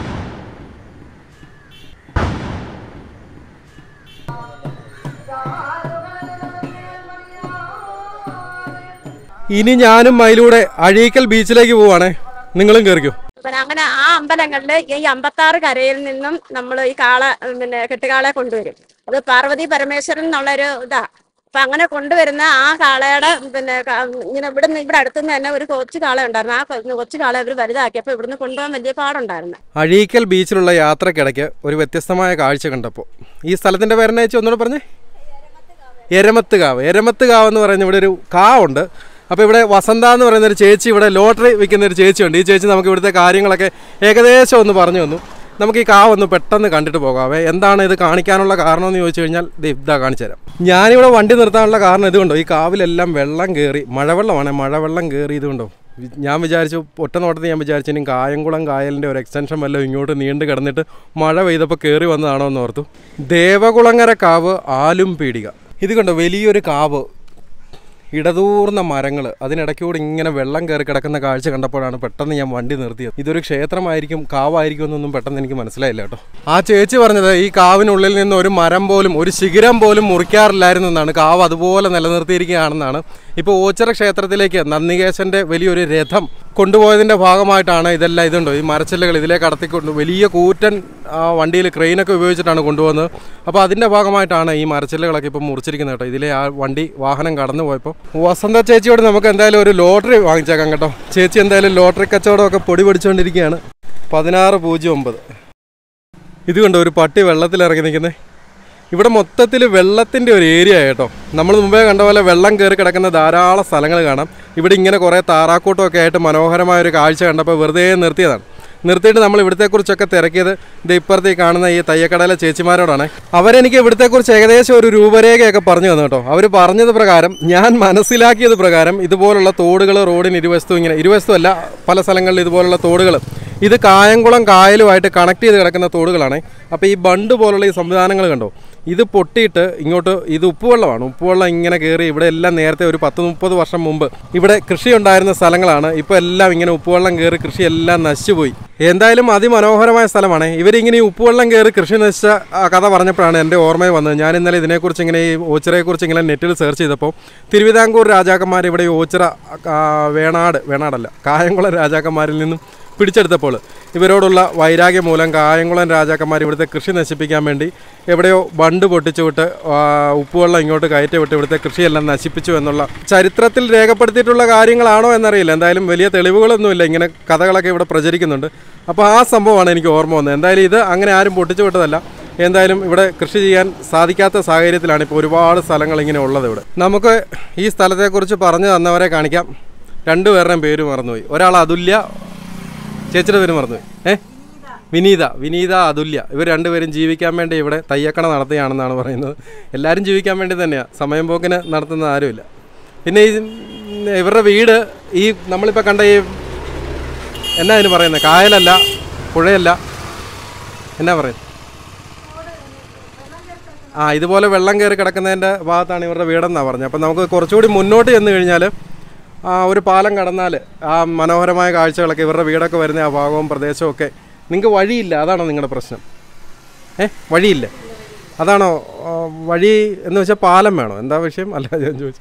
ഇനി ഞാനും മയിലൂടെ അഴീക്കൽ ബീച്ചിലേക്ക് പോവാണേ, നിങ്ങളും കയറിക്കോ. അങ്ങനെ ആ അമ്പലങ്ങളില് ഈ 56 കരയിൽ നിന്നും നമ്മൾ ഈ കാള കെട്ടുകാളെ കൊണ്ടുവരും. അത് പാർവതി പരമേശ്വരൻ എന്നുള്ളൊരു ഇതാ. അപ്പൊ അങ്ങനെ കൊണ്ടുവരുന്ന ആ കാളയുടെ ഇങ്ങനെ ഇവിടെ അടുത്തുനിന്ന് തന്നെ ഒരു കൊച്ചു കാള ഉണ്ടായിരുന്നു. ആ കൊച്ചു കാള അവർ വലുതാക്കിയപ്പോൾ ഇവിടുന്ന് കൊണ്ടുപോകാൻ വലിയ പാടുണ്ടായിരുന്നു. അഴീക്കൽ ബീച്ചിലുള്ള യാത്രക്കിടയ്ക്ക് ഒരു വ്യത്യസ്തമായ കാഴ്ച കണ്ടപ്പോൾ, ഈ സ്ഥലത്തിന്റെ പേരെന്നെ വെച്ച് ഒന്നുകൂടെ പറഞ്ഞേ, എരമത്തുകാവ്. എരമത്തുകാവ് എന്ന് പറയുന്ന ഇവിടെ ഒരു കാവുണ്ട്. അപ്പോൾ ഇവിടെ വസന്ത എന്ന് പറയുന്നൊരു ചേച്ചി, ഇവിടെ ലോട്ടറി വിൽക്കുന്നൊരു ചേച്ചിയുണ്ട്. ഈ ചേച്ചി നമുക്ക് ഇവിടുത്തെ കാര്യങ്ങളൊക്കെ ഏകദേശം ഒന്ന് പറഞ്ഞു തന്നു. നമുക്ക് ഈ കാവ് ഒന്ന് പെട്ടെന്ന് കണ്ടിട്ട് പോകാവേ. എന്താണ് ഇത് കാണിക്കാനുള്ള കാരണം എന്ന് ചോദിച്ചു കഴിഞ്ഞാൽ ഇതാ കാണിച്ചു തരാം. ഞാനിവിടെ വണ്ടി നിർത്താനുള്ള കാരണം ഇതുകൊണ്ടോ, ഈ കാവിലെല്ലാം വെള്ളം കയറി, മഴവെള്ളമാണ്, മഴവെള്ളം കയറി ഇതുകൊണ്ടോ. ഞാൻ വിചാരിച്ചു, ഒറ്റ നോട്ടത്തിൽ ഞാൻ വിചാരിച്ചു ഇനി കായംകുളം കായലിൻ്റെ ഒരു എക്സ്റ്റൻഷൻ വല്ലതും ഇങ്ങോട്ട് നീണ്ടു കിടന്നിട്ട് മഴ പെയ്തപ്പോൾ കയറി വന്നതാണോ എന്ന് ഓർത്തു. ദേവകുളങ്ങര കാവ് ആലും പീടിക. ഇത് കണ്ടോ, വലിയൊരു കാവ്, ഇടതൂർന്ന മരങ്ങൾ, അതിനിടയ്ക്കൂടെ ഇങ്ങനെ വെള്ളം കയറി കിടക്കുന്ന കാഴ്ച കണ്ടപ്പോഴാണ് പെട്ടെന്ന് ഞാൻ വണ്ടി നിർത്തിയത്. ഇതൊരു ക്ഷേത്രമായിരിക്കും, കാവായിരിക്കും എന്നൊന്നും പെട്ടെന്ന് എനിക്ക് മനസ്സിലായില്ല കേട്ടോ. ആ ചേച്ചി പറഞ്ഞത് ഈ കാവിനുള്ളിൽ നിന്ന് ഒരു മരം പോലും, ഒരു ശിഖരം പോലും മുറിക്കാറില്ലായിരുന്നു എന്നാണ്. കാവ് അതുപോലെ നിലനിർത്തിയിരിക്കുകയാണെന്നാണ്. ഇപ്പോൾ ഓച്ചിറ ക്ഷേത്രത്തിലേക്ക് നന്ദികേശൻ്റെ വലിയൊരു രഥം കൊണ്ടുപോയതിൻ്റെ ഭാഗമായിട്ടാണ് ഇതെല്ലാം. ഇതുണ്ടോ, ഈ മരച്ചില്ലകൾ ഇതിലേക്ക് കടത്തിക്കൊണ്ട് വലിയ കൂറ്റൻ വണ്ടിയിൽ ക്രെയിനൊക്കെ ഉപയോഗിച്ചിട്ടാണ് കൊണ്ടുപോകുന്നത്. അപ്പോൾ അതിൻ്റെ ഭാഗമായിട്ടാണ് ഈ മരച്ചില്ലകളൊക്കെ ഇപ്പോൾ മുറിച്ചിരിക്കുന്നത് കേട്ടോ. ഇതിലെ ആ വണ്ടി വാഹനം കടന്നു പോയപ്പോൾ വസന്ത ചേച്ചിയോട് നമുക്ക് എന്തായാലും ഒരു ലോട്ടറി വാങ്ങിച്ചേക്കാം കേട്ടോ. ചേച്ചി എന്തായാലും ലോട്ടറി കച്ചവടമൊക്കെ പൊടി പിടിച്ചുകൊണ്ടിരിക്കുകയാണ്. 1609. ഇത് കണ്ടോ, ഒരു പട്ടി വെള്ളത്തിലിറങ്ങി നിൽക്കുന്നത്. ഇവിടെ മൊത്തത്തിൽ വെള്ളത്തിൻ്റെ ഒരു ഏരിയ കേട്ടോ. നമ്മൾ മുമ്പേ കണ്ട പോലെ വെള്ളം കയറി കിടക്കുന്ന ധാരാളം സ്ഥലങ്ങൾ കാണാം. ഇവിടെ ഇങ്ങനെ കുറേ താറാക്കൂട്ടമൊക്കെ ആയിട്ട് മനോഹരമായൊരു കാഴ്ച കണ്ടപ്പോൾ വെറുതെ നിർത്തിയതാണ്. നിർത്തിയിട്ട് നമ്മൾ ഇവിടത്തെക്കുറിച്ചൊക്കെ തിരക്കിയത് ഇപ്പുറത്ത് കാണുന്ന ഈ തയ്യക്കടയിലെ ചേച്ചിമാരോടാണ്. അവരെനിക്ക് ഇവിടത്തെക്കുറിച്ച് ഏകദേശം ഒരു രൂപരേഖയൊക്കെ പറഞ്ഞു തന്നു കേട്ടോ. അവർ പറഞ്ഞത് പ്രകാരം, ഞാൻ മനസ്സിലാക്കിയത് പ്രകാരം, ഇതുപോലുള്ള തോടുകൾ റോഡിന് ഇരുവശത്തും ഇങ്ങനെ, ഇരുവശത്തുമല്ല പല സ്ഥലങ്ങളിൽ ഇതുപോലുള്ള തോടുകൾ, ഇത് കായംകുളം കായലുമായിട്ട് കണക്ട് ചെയ്ത് കിടക്കുന്ന തോടുകളാണ്. അപ്പോൾ ഈ ബണ്ട് പോലുള്ള ഈ സംവിധാനങ്ങൾ കണ്ടോ, ഇത് പൊട്ടിയിട്ട് ഇങ്ങോട്ട്, ഇത് ഉപ്പുവെള്ളമാണ്. ഉപ്പുവെള്ളം ഇങ്ങനെ കയറി ഇവിടെ എല്ലാം നേരത്തെ ഒരു 10-30 വർഷം മുമ്പ് ഇവിടെ കൃഷി ഉണ്ടായിരുന്ന സ്ഥലങ്ങളാണ്. ഇപ്പോൾ എല്ലാം ഇങ്ങനെ ഉപ്പുവെള്ളം കയറി കൃഷിയെല്ലാം നശിച്ചുപോയി. എന്തായാലും അതിമനോഹരമായ സ്ഥലമാണ്. ഇവരിങ്ങനെ ഈ ഉപ്പുവെള്ളം കയറി കൃഷി നശിച്ച കഥ പറഞ്ഞപ്പോഴാണ് എൻ്റെ ഓർമ്മയിൽ വന്നത്. ഞാൻ ഇന്നലെ ഇതിനെക്കുറിച്ച് ഇങ്ങനെ ഈ ഓച്ചിറയെക്കുറിച്ച് ഇങ്ങനെ നെറ്റിൽ സെർച്ച് ചെയ്തപ്പോൾ തിരുവിതാംകൂർ രാജാക്കന്മാർ ഇവിടെ ഈ ഓച്ചിറ വേണാടല്ല കായംകുളം രാജാക്കന്മാരിൽ നിന്നും പിടിച്ചെടുത്തപ്പോൾ ഇവരോടുള്ള വൈരാഗ്യം മൂലം കായംകുളം രാജാക്കന്മാർ ഇവിടുത്തെ കൃഷി നശിപ്പിക്കാൻ വേണ്ടി എവിടെയോ ബണ്ട് പൊട്ടിച്ചു വിട്ട് ഉപ്പുവെള്ളം ഇങ്ങോട്ട് കയറ്റി വിട്ട് ഇവിടുത്തെ കൃഷിയെല്ലാം നശിപ്പിച്ചു എന്നുള്ള ചരിത്രത്തിൽ രേഖപ്പെടുത്തിയിട്ടുള്ള കാര്യങ്ങളാണോ എന്നറിയില്ല. എന്തായാലും വലിയ തെളിവുകളൊന്നുമില്ല, ഇങ്ങനെ കഥകളൊക്കെ ഇവിടെ പ്രചരിക്കുന്നുണ്ട്. അപ്പോൾ ആ സംഭവമാണ് എനിക്ക് ഓർമ്മ വന്നത്. എന്തായാലും ഇത് അങ്ങനെ ആരും പൊട്ടിച്ചു വിട്ടതല്ല. എന്തായാലും ഇവിടെ കൃഷി ചെയ്യാൻ സാധിക്കാത്ത സാഹചര്യത്തിലാണ് ഇപ്പോൾ ഒരുപാട് സ്ഥലങ്ങൾ ഇങ്ങനെ ഉള്ളത്. ഇവിടെ നമുക്ക് ഈ സ്ഥലത്തെക്കുറിച്ച് പറഞ്ഞു തന്നവരെ കാണിക്കാം. രണ്ടുപേരുടെയും പേര് മറന്നുപോയി. ഒരാൾ അതുല്യ, ചേച്ചിയുടെ പേര് മറന്നുപോയി, വിനീത അതുല്യ. ഇവർ രണ്ടുപേരും ജീവിക്കാൻ വേണ്ടി ഇവിടെ തയ്യക്കട നടത്തുകയാണെന്നാണ് പറയുന്നത്. എല്ലാവരും ജീവിക്കാൻ വേണ്ടി തന്നെയാണ്, സമയം പോക്കിന് നടത്തുന്ന ആരുമില്ല. പിന്നെ ഇവരുടെ വീട് ഈ നമ്മളിപ്പോൾ കണ്ട ഈ എന്നാ ഇതിന് പറയുന്നത്, കായലല്ല, പുഴയല്ല, എന്നാ പറയുന്നത്, ഇതുപോലെ വെള്ളം കയറി കിടക്കുന്നതിൻ്റെ ഭാഗത്താണ് ഇവരുടെ വീടെന്നാണ് പറഞ്ഞത്. അപ്പം നമുക്ക് കുറച്ചുകൂടി മുന്നോട്ട് ചെന്ന് കഴിഞ്ഞാൽ ഒരു പാലം കടന്നാൽ ആ മനോഹരമായ കാഴ്ചകളൊക്കെ, ഇവരുടെ വീടൊക്കെ വരുന്ന ആ ഭാഗവും പ്രദേശവും ഒക്കെ. നിങ്ങൾക്ക് വഴിയില്ല, അതാണോ നിങ്ങളുടെ പ്രശ്നം? വഴിയില്ല, അതാണോ വഴി എന്ന് വെച്ചാൽ പാലം വേണോ, എന്താ വിഷയം? അല്ല ഞാൻ ചോദിച്ചു.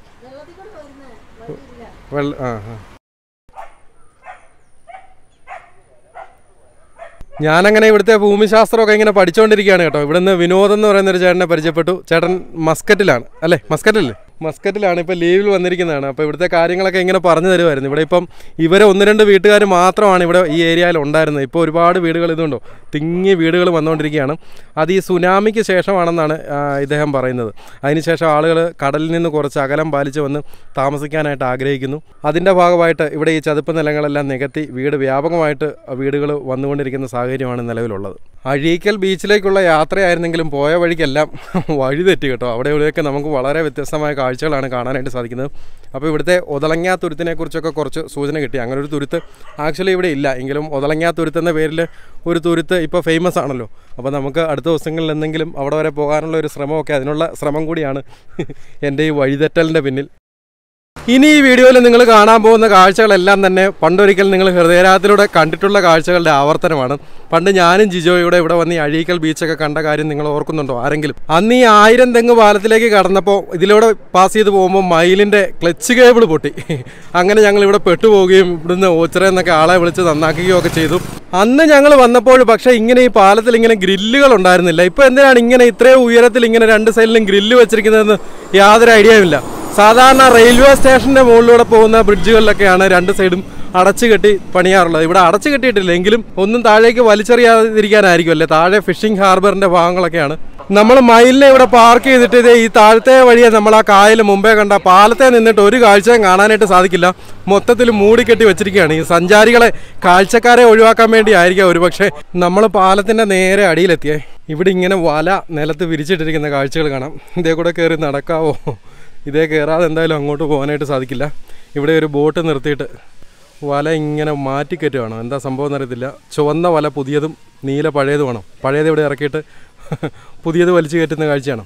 ഞാനങ്ങനെ ഇവിടുത്തെ ഭൂമിശാസ്ത്രമൊക്കെ ഇങ്ങനെ പഠിച്ചുകൊണ്ടിരിക്കുകയാണ് കേട്ടോ. ഇവിടുന്ന് വിനോദം എന്ന് പറയുന്നൊരു ചേട്ടനെ പരിചയപ്പെട്ടു. ചേട്ടൻ മസ്കറ്റിലാണ് അല്ലേ? മസ്കറ്റിലാണ് ഇപ്പോൾ ലീവിൽ വന്നിരിക്കുന്നതാണ്. അപ്പോൾ ഇവിടുത്തെ കാര്യങ്ങളൊക്കെ ഇങ്ങനെ പറഞ്ഞു തരുമായിരുന്നു. ഇവിടെ ഇപ്പം ഇവരെ 1-2 വീട്ടുകാർ മാത്രമാണ് ഇവിടെ ഈ ഏരിയയിൽ ഉണ്ടായിരുന്നത്. ഇപ്പോൾ ഒരുപാട് വീടുകൾ ഇതുണ്ടോ, തിങ്ങിയ വീടുകൾ വന്നുകൊണ്ടിരിക്കുകയാണ്. അത് ഈ സുനാമിക്ക് ശേഷമാണെന്നാണ് ഇദ്ദേഹം പറയുന്നത്. അതിനുശേഷം ആളുകൾ കടലിൽ നിന്ന് കുറച്ച് അകലം പാലിച്ച് വന്ന് താമസിക്കാനായിട്ട് ആഗ്രഹിക്കുന്നു. അതിൻ്റെ ഭാഗമായിട്ട് ഇവിടെ ഈ ചതുപ്പ് നിലങ്ങളെല്ലാം നികത്തി വ്യാപകമായിട്ട് വീടുകൾ വന്നുകൊണ്ടിരിക്കുന്ന സാഹചര്യമാണ് നിലവിലുള്ളത്. അഴീക്കൽ ബീച്ചിലേക്കുള്ള യാത്രയായിരുന്നെങ്കിലും പോയ വഴിക്കെല്ലാം വഴി തെറ്റി കേട്ടോ. അവിടെ ഇവിടെയൊക്കെ നമുക്ക് വളരെ വ്യത്യസ്തമായ കാഴ്ചകളാണ് കാണാനായിട്ട് സാധിക്കുന്നത്. അപ്പോൾ ഇവിടുത്തെ ഒതളങ്ങാ തുരുത്തിനെ കുറിച്ചൊക്കെ കുറച്ച് സൂചന കിട്ടി. അങ്ങനെ ഒരു തുരുത്ത് ആക്ച്വലി ഇവിടെ ഇല്ല, എങ്കിലും ഒതളങ്ങാ തുരുത്ത് എന്ന പേരിൽ ഒരു തുരുത്ത് ഇപ്പോൾ ഫേമസ് ആണല്ലോ. അപ്പോൾ നമുക്ക് അടുത്ത ദിവസങ്ങളിൽ എന്തെങ്കിലും അവിടെ വരെ പോകാനുള്ള ഒരു ശ്രമമൊക്കെ, അതിനുള്ള ശ്രമം കൂടിയാണ് എൻ്റെ ഈ വഴിതെറ്റലിൻ്റെ പിന്നിൽ. ഇനി ഈ വീഡിയോയിൽ നിങ്ങൾ കാണാൻ പോകുന്ന കാഴ്ചകളെല്ലാം തന്നെ പണ്ടൊരിക്കൽ നിങ്ങൾ ഹൃദയരാഗത്തിലൂടെ കണ്ടിട്ടുള്ള കാഴ്ചകളുടെ ആവർത്തനമാണ്. പണ്ട് ഞാനും ജിജോയുടെ ഇവിടെ വന്ന് ഈ അഴീക്കൽ ബീച്ചൊക്കെ കണ്ട കാര്യം നിങ്ങൾ ഓർക്കുന്നുണ്ടോ ആരെങ്കിലും? അന്ന് ഈ 1000 തെങ്ങ് പാലത്തിലേക്ക് കടന്നപ്പോൾ ഇതിലൂടെ പാസ് ചെയ്ത് പോകുമ്പോൾ മയിലിൻ്റെ ക്ലച്ച് കേബിൾ പൊട്ടി. അങ്ങനെ ഞങ്ങൾ ഇവിടെ പെട്ടുപോവുകയും ഇവിടുന്ന് ഓച്ചിറയെന്നൊക്കെ ആളെ വിളിച്ച് നന്നാക്കുകയും ഒക്കെ ചെയ്തു. അന്ന് ഞങ്ങൾ വന്നപ്പോൾ പക്ഷേ ഇങ്ങനെ ഈ പാലത്തിൽ ഇങ്ങനെ ഗ്രില്ലുകൾ ഉണ്ടായിരുന്നില്ല. ഇപ്പോൾ എന്തിനാണ് ഇങ്ങനെ ഇത്രയും ഉയരത്തിൽ ഇങ്ങനെ 2 സൈഡിലും ഗ്രില്ല് വെച്ചിരിക്കുന്നതെന്ന് യാതൊരു ഐഡിയയുമില്ല. സാധാരണ റെയിൽവേ സ്റ്റേഷൻ്റെ മുകളിലൂടെ പോകുന്ന ബ്രിഡ്ജുകളിലൊക്കെയാണ് 2 സൈഡും അടച്ചു കെട്ടി പണിയാറുള്ളത്. ഇവിടെ അടച്ചു കെട്ടിയിട്ടില്ല, എങ്കിലും ഒന്നും താഴേക്ക് വലിച്ചെറിയാതിരിക്കാനായിരിക്കും അല്ലേ. താഴെ ഫിഷിംഗ് ഹാർബറിൻ്റെ ഭാഗങ്ങളൊക്കെയാണ്. നമ്മൾ മയിലിനെ ഇവിടെ പാർക്ക് ചെയ്തിട്ട് ഇതേ ഈ താഴത്തെ വഴിയെ നമ്മൾ ആ കായൽ മുമ്പേ കണ്ട പാലത്തെ നിന്നിട്ട് ഒരു കാഴ്ചയും കാണാനായിട്ട് സാധിക്കില്ല. മൊത്തത്തിൽ മൂടിക്കെട്ടി വെച്ചിരിക്കുകയാണ്. ഈ സഞ്ചാരികളെ കാഴ്ചക്കാരെ ഒഴിവാക്കാൻ വേണ്ടി ആയിരിക്കാം ഒരുപക്ഷെ. നമ്മൾ പാലത്തിൻ്റെ നേരെ അടിയിലെത്തിയേ. ഇവിടെ ഇങ്ങനെ വല നിലത്ത് വിരിച്ചിട്ടിരിക്കുന്ന കാഴ്ചകൾ കാണാം. ഇതേ കൂടെ കയറി നടക്കാവോ? ഇതേ കയറാതെ എന്തായാലും അങ്ങോട്ട് പോകാനായിട്ട് സാധിക്കില്ല. ഇവിടെ ഒരു ബോട്ട് നിർത്തിയിട്ട് വല ഇങ്ങനെ മാറ്റിക്കയറ്റുവാണോ എന്താ സംഭവം എന്നറിയത്തില്ല. ചുവന്ന വല പുതിയതും നീല പഴയതുമാണോ? പഴയത് ഇവിടെ ഇറക്കിയിട്ട് പുതിയത് വലിച്ചു കയറ്റുന്ന കാഴ്ചയാണ്.